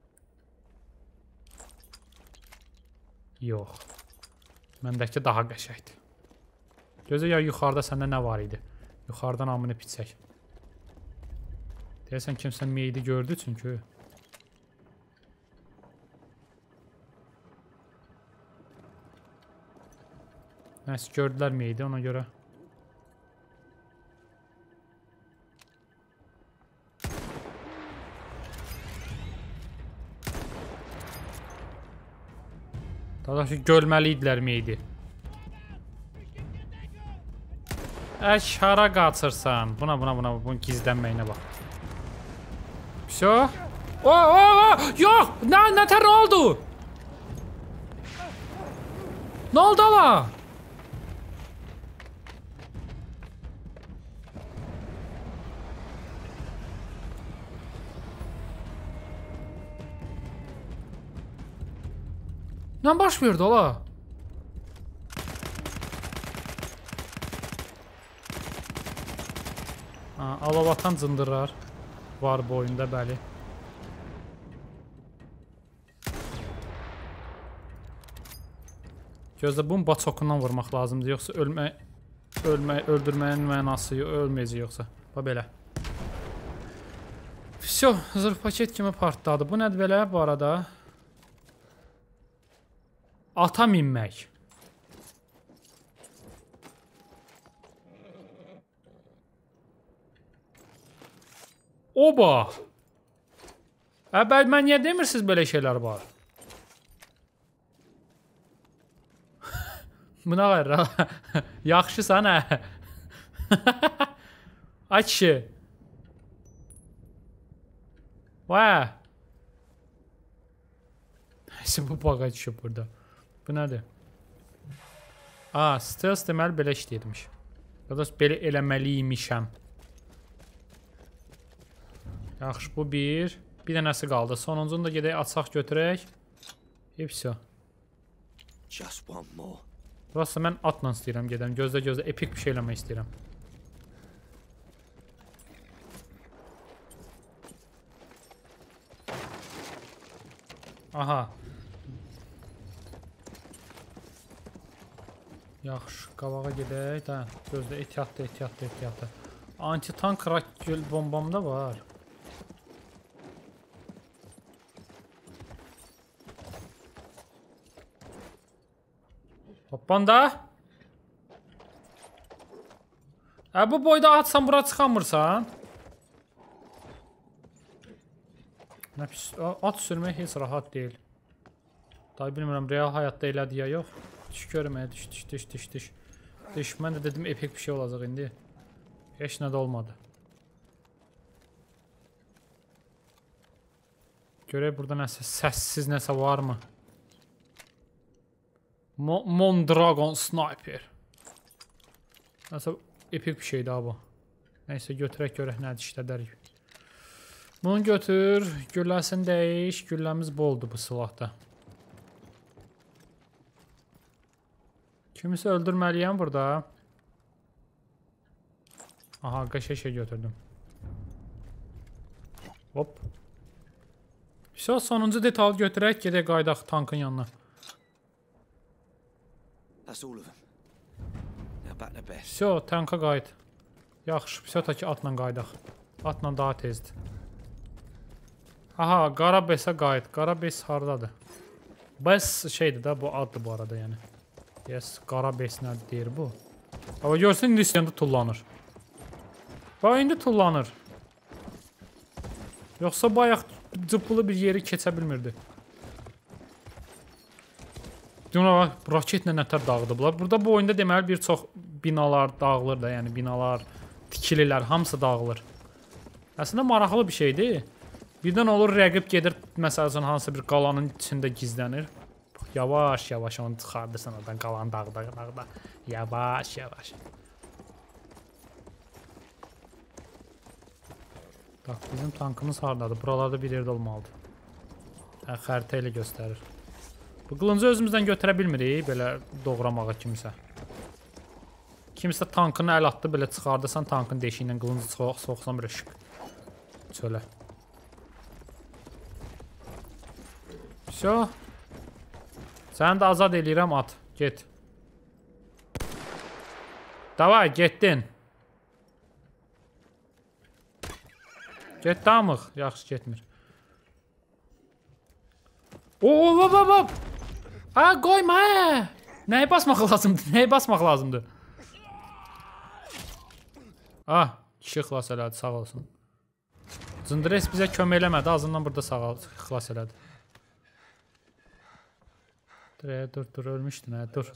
Yox. Məndəki daha qəşəkdir. Gözə ya yuxarıda səndə nə var idi? Yuxarıdan amını piçək. Deyəsən kimsə meyidi gördü çünki. Nəsə gördülər meyidi ona görə. Daha doğrusu görməli idilər meyidi. Əş, hara qaçırsan? Buna, bunun gizlənməyinə bax. Всё? O, yox! Nə tər oldu? Nə oldu ala? Nə baş verdi ala? Alavatan cındırlar. Var bu oyunda, bəli. Gözlə, bunun baçokundan vurmaq lazımdır, yoxsa öldürməyin mənası ölməyəcək yoxsa. Bax belə. Всё, zırh paket kimi partladı. Bu nədir belə bu arada? Ata minmək. Oba! Mən niyə demirsiniz belə şeylər var? Buna qayır ha. Yaxşısan hə. Ay kişi. Vay. Neyse, bu bağa düşüb burada. Bu nədir? Aa, stealth deməli belə işləyirmiş. Ya da belə eləməliymişəm. Yaxşı, bu bir. Bir dənəsi qaldı. Sonuncunu da gedək açaq götürək. Hepsi. Burası mən atla istəyirəm gedəm. Gözlə, epik bir şey eləmək istəyirəm. Aha. Yaxşı, qabağa gedək. Gözlə, ehtiyatlı. Anti-tank rakgül bombam da var. Hoppanda. Bu boyda atsan bura çıxamırsan. Nə pis, at sürmək heç rahat deyil. Daha bilmirəm, real həyatda elədir ya yox. Düş görməyə, düş. Düş, mən də dedim epik bir şey olacaq indi. Heç nə də olmadı. Görək burada nəsə, səssiz nəsə var mı? Mondragon Sniper. Nəsə epik bir şeydir ha bu. Nəysə götürək görək nədir işlədərik. Bunu götür, gülləsini dəyiş. Gülləmiz boldur bu silahda. Kimisə öldürməliyəm burada. Aha, qəşəng şey götürdüm. Hop. Sonuncu detal götürək, gedək qaydaq tankın yanına. Tanka qayıt. Yaxşı, ta ki atla qaydaq. Atla daha tezdir. Aha, qara besə qayıt. Qara bes hardadır? Bes şeydir də, bu addır bu arada yəni. Yes, qara bes nədir deyir bu. Ama görsün, indi istəyəndə tullanır. Bax, indi tullanır. Yoxsa bayaq cıppılı bir yeri keçə bilmirdi. Dünə bax, raketlə nətər dağıdıblar. Burada bu oyunda deməli bir çox binalar dağılır da, yəni binalar, tikililər, hamısı dağılır. Əslində maraqlı bir şeydir. Birdən olur, rəqib gedir, məsələn, hansısa bir qalanın içində gizlənir. Yavaş yavaş onu çıxardırsan oradan, qalanı dağda. Yavaş yavaş. Bax, bizim tankımız hardadır? Buralarda bir yerdə olmalıdır. Xəritə ilə göstərir. Bu qılıncı özümüzdən götürə bilmirik, belə doğramağa kimsə. Kimsə tankını əl atdı, belə çıxardırsan tankın deşiyi ilə qılıncı soxsan belə şık. Çölə. Şo. Səni də azad eləyirəm, at. Get. Davay, getdin. Get damıq. Yaxşı, getmir. Hop. Ha, qoyma, hə. Nəyi basmaq lazımdır? Nəyi basmaq lazımdır? Ah, kişi xilas elədi, sağ olsun. Zındres bizə kömək eləmədi, azından burada xilas elədi. Dur, ölmüşdün, hə, dur.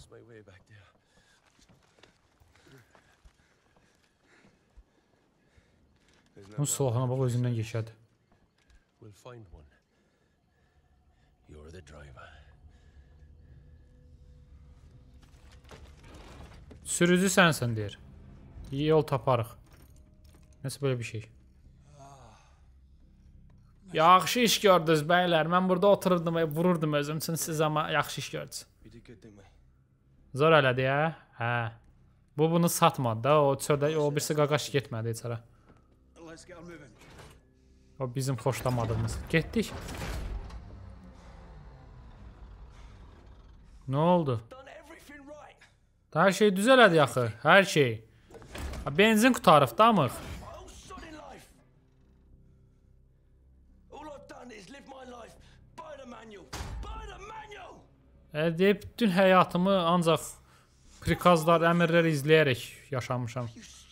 Bunun silahına bax, özündən geçədi. Sürücü sənsən, deyir. Yol taparıq. Nəsə böyle bir şey. Yaxşı iş gördünüz bəylər. Mən burada otururdum və vururdum özüm üçün, siz amma yaxşı iş gördünüz. Zor elədi ya? Hə. Bunu satmadı da, o birisi qaqaş getmədi içərə. O bizim xoşlamadığımız. Getdik. Ne oldu? Hər şey düzələdi yaxı, hər şey. Benzin qutarıb, damıq. Deyib, bütün həyatımı ancaq prikazlar, əmirlər izləyərək yaşamışam.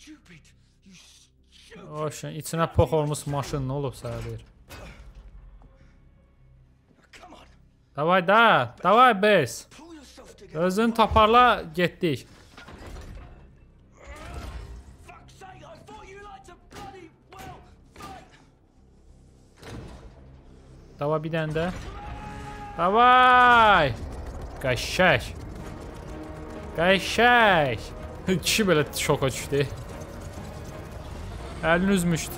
İçinə pox olmuş maşın, nə olub sənə deyir. Davay da, davay bez. Özünü toparla, getdik. Davay bir dənə də. Davay. Qəşək. Qəşək. Kişi belə şoka düşdü. Əlini üzmüşdü.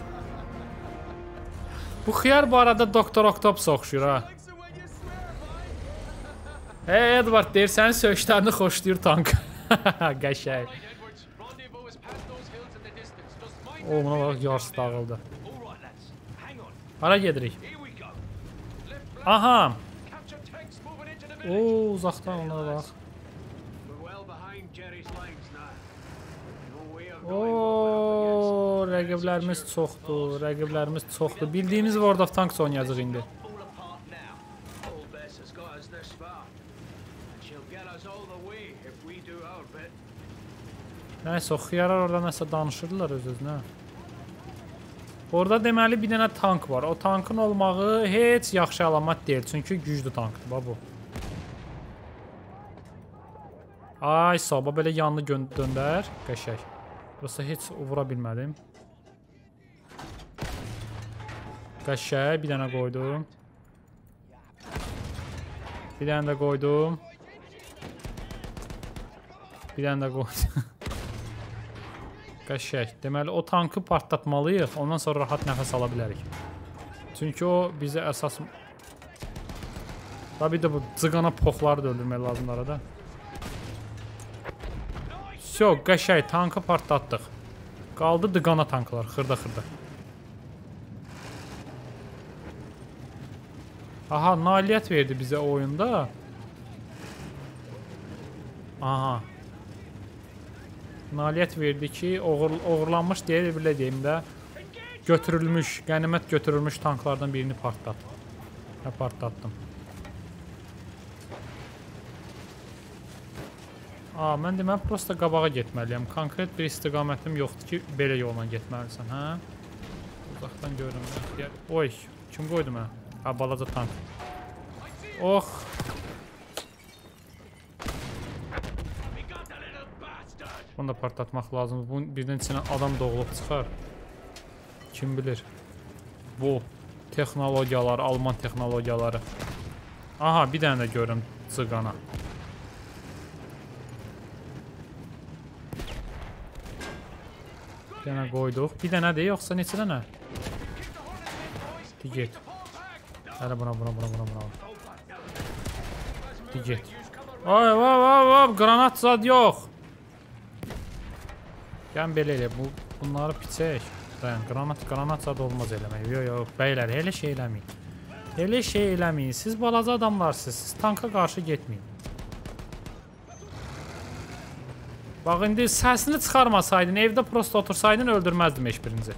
Bu xiyar bu arada Doktor Octopus oxşuyur ha. Hey Edward deyir, sənin söhüşlərini xoşlayır tank. Qəşək. O, buna bax, yarısı dağıldı. Hara gedirik? Aha. Oo, uzaqdan onlara bax. Oo, rəqiblərimiz çoxdur, rəqiblərimiz çoxdur. Bildiyimiz World of Tanks oynayacaq indi. Nəysə, o xiyarar orada nəsə danışırdılar öz-özünə. Orada deməli bir dənə tank var. O tankın olmağı heç yaxşı əlamət deyil. Çünki güclü tankdır, bax bu. Ay, sabah belə yanını döndər. Qəşək. Burası heç vura bilmədim. Qəşək, bir dənə qoydum. Bir dənə də qoydum. Bir dənə də qoy. Qəşəng. Deməli, o tankı partlatmalıyıq. Ondan sonra rahat nəfəs ala bilərik. Çünki o bizə əsas... Tabii də bu cıqana poxları da öldürmək lazımdır arada. Всё, qəşəng. Tankı partlatdıq. Qaldı dıqana tanklar. Xırda-xırda. Aha, nailiyyət verdi bizə oyunda. Aha. Nailiyyət verdi ki, oğurlanmış deyə belə deyim də, götürülmüş, qənimət götürülmüş tanklardan birini partlatdım. Və partlatdım. Mən deməli, prosta qabağa getməliyəm. Konkret bir istiqamətim yoxdur ki, belə yolla getməlisən, hə? Uzaqdan görürüm. Oy, kim qoydu mənə? Ha, balaca tank. Oh! Bunu da partlatmaq lazımdır. Bunun birdən içinə adam doğulub çıxar. Kim bilir? Bu texnologiyalar, Alman texnologiyaları. Aha, bir dənə də görürüm cıqana. Bir dənə qoyduq. Bir dənədir, yoxsa neçə dənə? Get. Hələ buna. Get. Ay, granat zad yox. Gəlin belə elə, bunları piçək. Dayan, granat zad olmaz eləmək. Yox, bəylər, elə şey eləməyin. Elə şey eləməyin. Siz balaca adamlarsınız, siz tanka qarşı getməyin. Bax, indi səsini çıxarmasaydın, evdə prosto otursaydın, öldürməzdim heç birinci.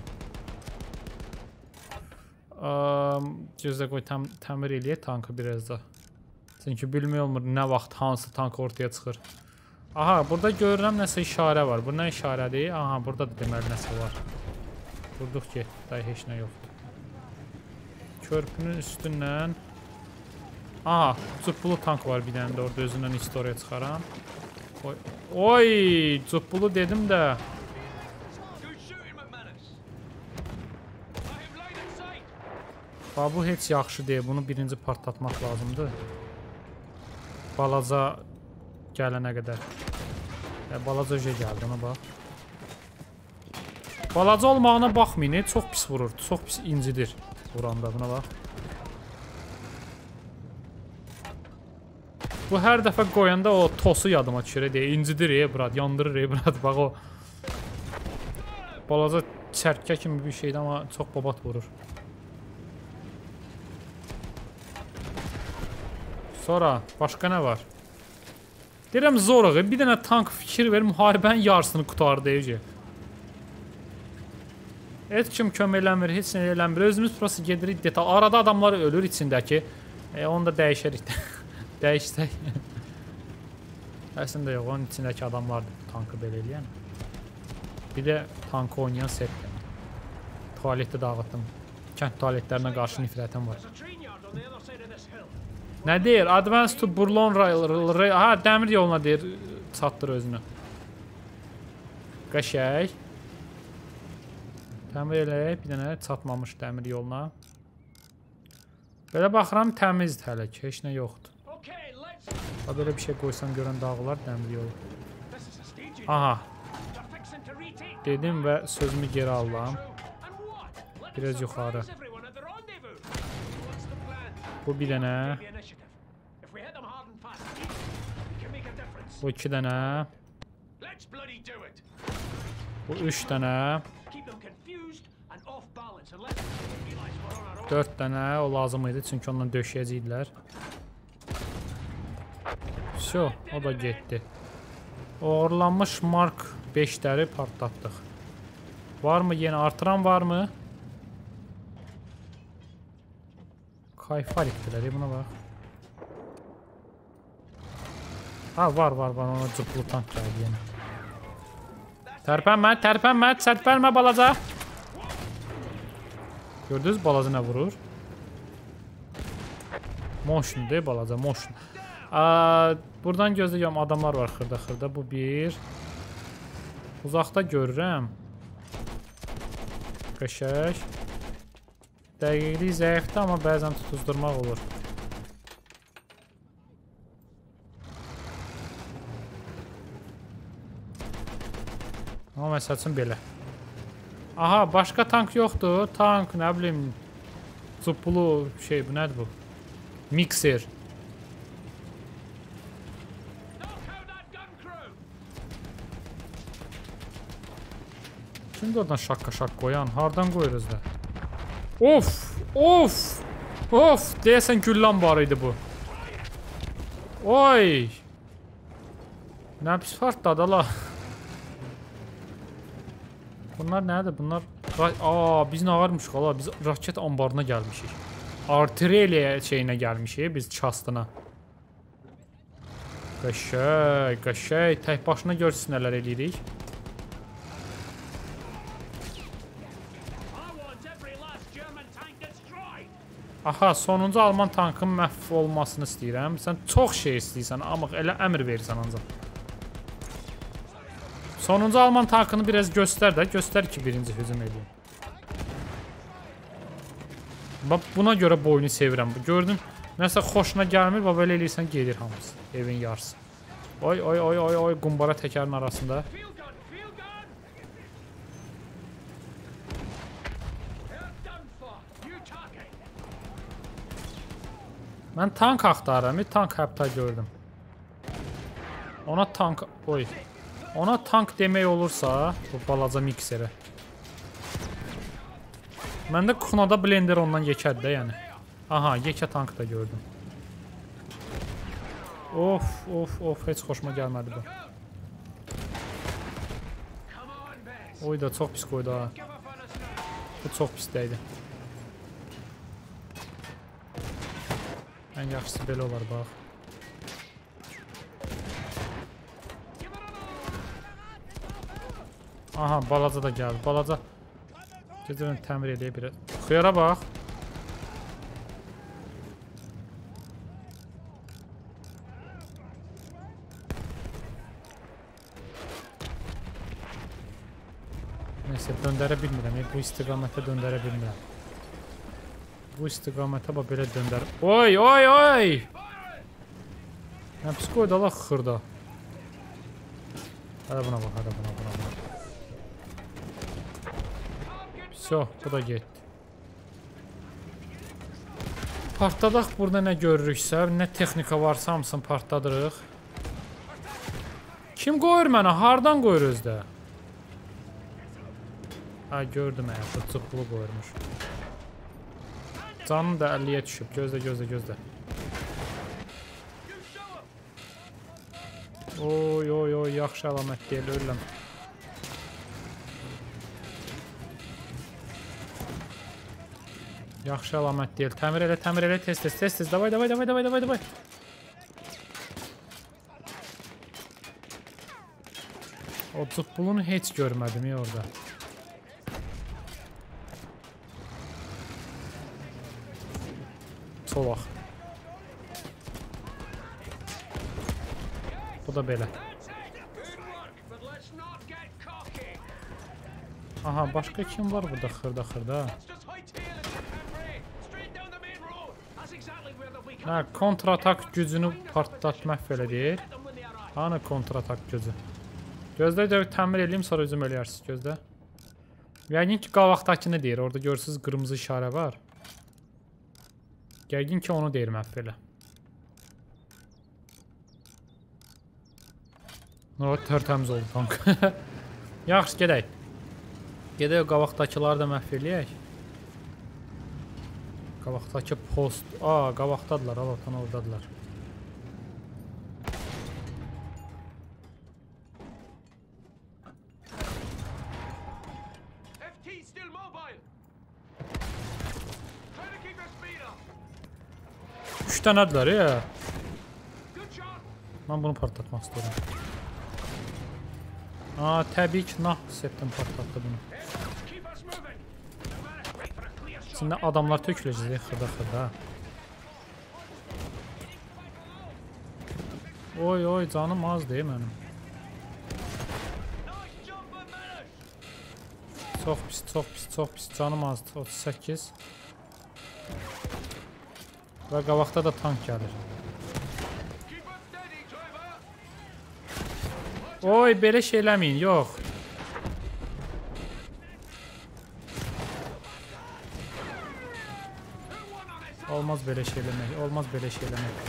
Gözlə qoy, təmir eləyək tankı biraz da. Çünki bilmək olmur, nə vaxt, hansı tank ortaya çıxır. Aha, burada görürəm nəsə işarə var. Bu nə işarədir? Aha, burada da deməli nəsə var. Durduq ki, daha heç nə yoxdur. Körpünün üstündən. Aha, cübbulu tank var bir dənə də orada özündən istoriya çıxaran. Oy, cübbulu dedim də. Bu heç yaxşı deyil. Bunu birinci partlatmaq lazımdır. Balaca gələnə qədər. Balaca öcə gəldi, ona bax. Balaca olmağına baxmayın, çox pis vurur. Çox pis incidir vuranda, buna bax. Bu hər dəfə qoyanda o tosu yadıma düşür, incidir, brad, yandırır, brad. Bax o balaca çərkə kimi bir şeydir, amma çox babat vurur. Sonra başqa nə var? Deyirəm zoruq, bir dənə tank fikir verir, müharibənin yarısını qutardı evcə. Heç kim kömək eləmir, heç nə eləmir. Özümüz prosta gedirik detal. Arada adamlar ölür içindəki. Onu da dəyişərik. Dəyişsək. Əslində yox, onun içindəki adamlardır tankı belə eləyən. Bir də tankı oynayan setdir. Tualetdə dağıtdım. Kənd tualetlərinə qarşı nifrətim var. Nə deyir? Advance to Burlon Rail. Ha, dəmir yoluna deyir. Çatdır özünü. Qəşəng. Təmir eləyək. Bir dənə çatmamış dəmir yoluna. Belə baxıram təmizdir hələ ki. Heç nə yoxdur. Belə bir şey qoysam görən dağılar dəmir yolu. Aha. Dedim və sözümü geri aldım. Biraz yuxarı. Bu bir dənə. Bu iki dənə. Bu üç dənə. 4 dənə o lazım idi, çünki ondan döşəyəcəkdilər. Всё, o da getdi. Oğurlanmış Mark 5'ləri partlatdıq. Varmı yenə artıran varmı? Kayfarikdirlər, buna bax. Ha, var, ona cıplı tank gəldi yenə. Tərpənmə, çərpənmə balaca. Gördünüz, balaca nə vurur? Motion'dur, balaca, motion. Buradan gözləyəm, adamlar var xırda-xırda. Bu bir. Uzaqda görürəm. Qəşəng. Dəqiqlik zəifdir, amma bəzən tutuzdurmaq olur. Amma məsəl üçün belə. Aha, başqa tank yoxdur. Tank, nə bilim, zıplı şey, bu nədir bu? Mikser. Kimdir oradan şaqqa qoyan? Hardan qoyuruz da? Of! Of! Of! Deyəsən güllan var idi bu. Oy! Nə pis partladı la. Bunlar nədir? Bunlar... Aa, biz nə varmışıq ala? Biz raket ambarına gəlmişik. Artilleriya şeyinə gəlmişik, biz çastına. Qəşəy, qəşəy. Tək başına görsün nələr eləyirik. Aha, sonuncu Alman tankın məhv olmasını istəyirəm. Sən çox şey istəyirsən, amma elə əmr verirsən ancaq. Sonuncu Alman tankını biraz göstər də. Göstər ki, birinci hücum edeyim. Bax, buna görə boyunu sevirəm. Gördün, nəsə xoşuna gəlmir, bax, belə eləyirsən, gedir hamısı. Evin yarısı. Oy, oy, oy, oy, oy, qumbara təkərin arasında. Mən tank axtarıram, tank hətta gördüm. Ona tank, oy. Ona tank demək olursa, bu balaca mikseri. Məndə Kunada blender ondan yekədir də, yəni. Aha, yekə tank da gördüm. Of, of, of, heç xoşuma gəlmədi bu. Oy da, çox pis qoydu ha. Bu çox pis dəydi. Ən yaxşısı belə olar, bax. Aha, balaca da gəldi. Balaca. Gedirəm, təmir edəyə bir. Xıyara bax. Neyse, döndərə bilmirəm. Bu istiqamətə döndərə bilmirəm. Bu istiqamətə bax, belə döndər. Oy, oy, oy! Nə pis qoydu Allah xırda. Hədə buna bax, hədə buna bax. Всё, bu da getdi. Partladaq burada nə görürüksə, nə texnika varsa hamısını partladırıq. Kim qoyur mənə? Hardan qoyur özdə? Ha, gördüm əgər, bu çıqqılı qoyurmuş. Canım da 50'yə düşüb. Gözlə, gözlə, gözlə. Oy, oy, oy, yaxşı əlamət deyil, ölürəm. Yaxşı əlamət deyil. Təmir elə, tez, tez. Davay, davay, davay, davay, davay, davay. O zıppulunu heç görmədim ya orada. Solaq. Bu da belə. Aha, başqa kim var burada xırda? Hə, kontratak gücünü partlatmaq belə deyir. Hanı kontratak gücü? Gözlə, təmir edeyim, sonra özüm eləyərsiniz, gözlə. Yəqin ki, qavaqdakını deyir. Orada görürsünüz, qırmızı işarə var. Yəqin ki, onu deyir məhv elə. Tərtəmiz oldu tank. Yaxşı, gedək. Gedək o qabaqdakıları da məhv eləyək. Qabaqdakı post. Aa, qabaqdadılar, Allahdan oradadılar. Üç dənədirlər ya. Mən bunu partlatmaq istiyorum. Aa, təbii ki, nah septim partlatdı bunu. İçində adamlar töküləcək xırda. Oy, oy, canım az deyil mənim. Çox pis, canım azdır. 38. Və qabaqda da tank gəlir. Oy, belə şey eləməyin, yox. Olmaz belə şey eləmək. Olmaz belə şey eləmək.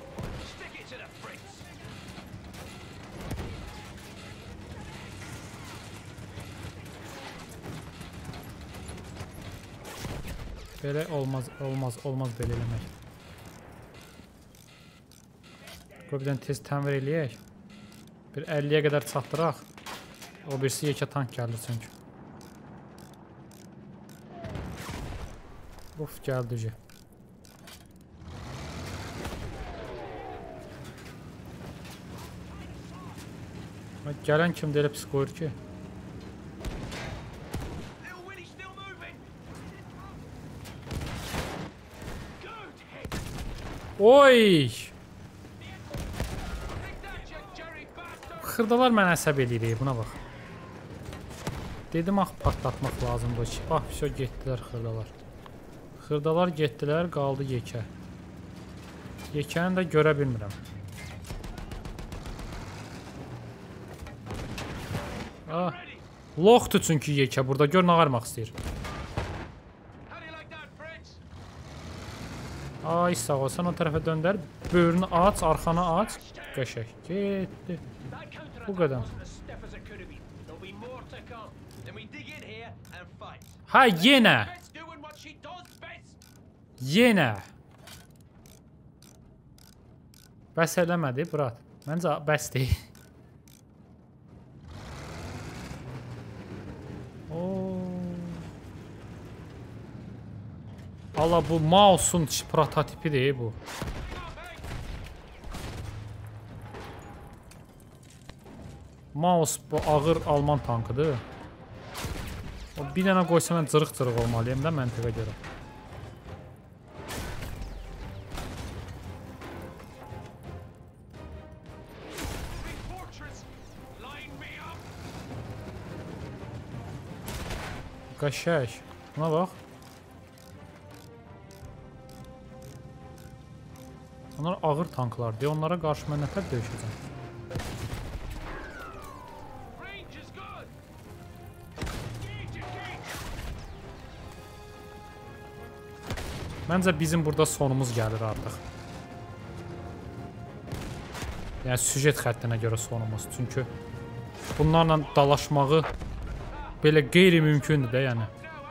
Belə olmaz belə eləmək. Birdən tez təmir eləyək. Bir 50-yə qədər çatdıraq. O birisi yekə tank gəlir çünki. Uf, gəldi. Gələn kimdə elə pis qoyur ki? Oy! Xırdalar mənə əsəb eləyir, buna bax. Dedim, partlatmaq lazımdır ki. Vəsə getdilər xırdalar. Xırdalar getdilər, qaldı yekə. Yekəni də görə bilmirəm. Loxdur çünki yekə, burada gör nə qarmaq istəyir. Ay, sağ ol, sən o tərəfə döndər, böyrünü aç, arxana aç. Qəşək, getdi. Bu qədər. Ha, yenə. Yenə. Bəs eləmədi, brat. Məncə bəs deyil. Allah, bu mouse'un prototipidir bu. Mouse bu ağır Alman tankıdır. Bir dənə qoysa mən cırıq-cırıq olmalıyım da məntiqə görə. Qəşək. Buna bax. Onlar ağır tanklardır. Onlara qarşı mən nətər döyüşəcəm. Məncə bizim burada sonumuz gəlir artıq. Yəni süjet xəttinə görə sonumuz. Çünki bunlarla dalaşmağı belə qeyri-mümkündür də yəni.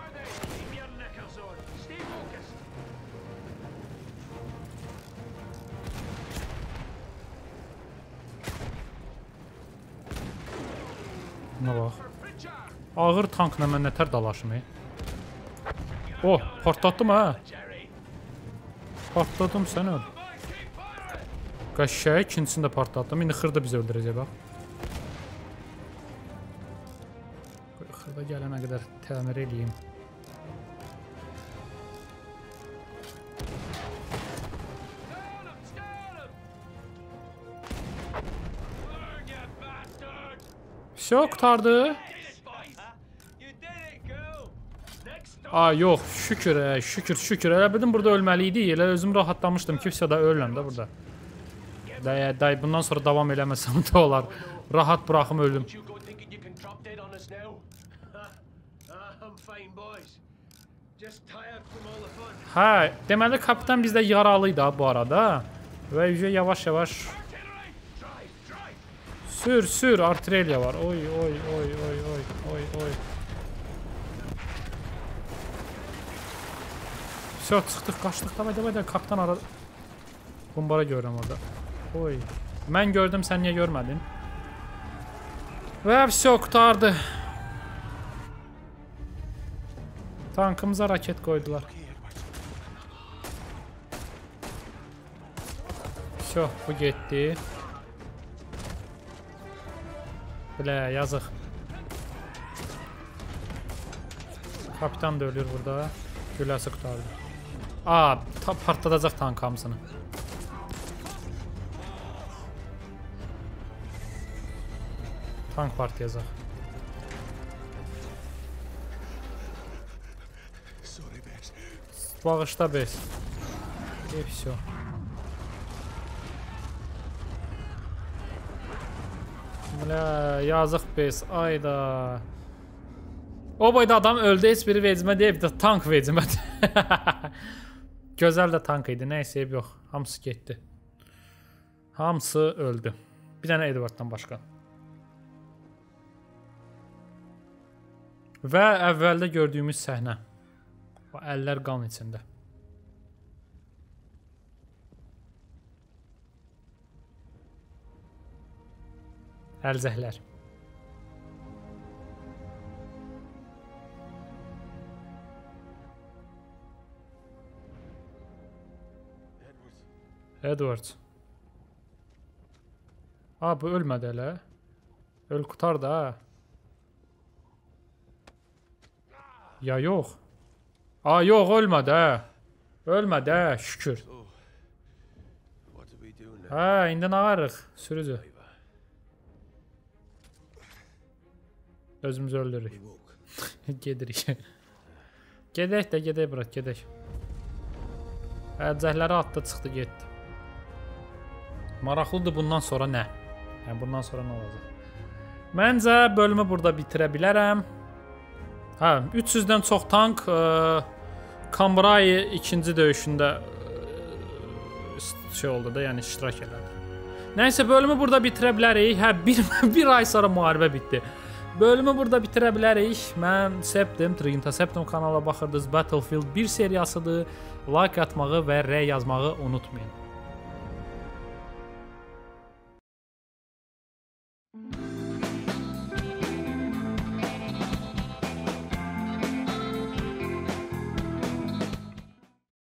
Buna bax. Ağır tankla mən nətər dalaşım? Oh, partlatdım ha. Partladım, sən öl. Qəşək, ikincisini də partlatdım. İndi xırda bizi öldürəcək, bax. Xırda gələnə qədər təmir eləyim. Vəsə, qurtardı. Yox, şükür, şükür. Elə bildim burada ölməliydik. Elə özüm rahatlamışdım ki, vəsə da ölürəm də burada. Day, bundan sonra davam eləməsəm də olar. Rahat bıraxım ölüm. Hə, deməli kapitan bizdə yaralıydı bu arada. Və yavaş-yavaş sür, artilleriya var. Oy. Vəsə, çıxdıq, qaçdıq, davay, kapitan aradı. Bombara görürəm orada. Oy. Mən gördüm, sən niyə görmədin? Və vəsə, qurtardı. Tankımıza raket qoydular. Vəsə, bu getdi. Bilə, yazıq. Kapitan da ölür burada. Güləsi qurtardı. Partladacaq tank hamısını. Tank partlayacaq. Bağışla bez. Vəsə. Bilə, yazıq bez. Ayda. O boyda adam öldü, heç biri vecmə deyib də tank vecmədir. Gözəl də tank idi. Nəysə eyb yox. Hamısı getdi. Hamısı öldü. Bir dənə Edwarddan başqa. Və əvvəldə gördüyümüz səhnə. O əllər qan içində. Əlzəklər. Edward. Aa, bu ölmədi hələ. Öl qutar da. Ya yox. Aa, yox, ölmədi hə. Ölmədi hə, şükür. Hə, indi nə varıq, sürücü. Özümüzü öldürürük. Gedirik. Gedək də, gedək bırak, gedək. Əlcəkləri atdı, çıxdı, getdi. Maraqlıdır bundan sonra nə? Yəni bundan sonra nə olacaq? Məncə bölümü burada bitirə bilərəm. Hə, 300-dən çox tank Cambrai ikinci döyüşündə şey oldu da, yəni iştirak elədi. Nəysə bölümü burada bitirə bilərik. Hə, bir ay sonra müharibə bitdi. Bölümü burada bitirə bilərik. Mən Septim, Triginta Septim kanala baxırdınız. Battlefield 1 seriyasıdır. Like atmağı və rəy yazmağı unutmayın.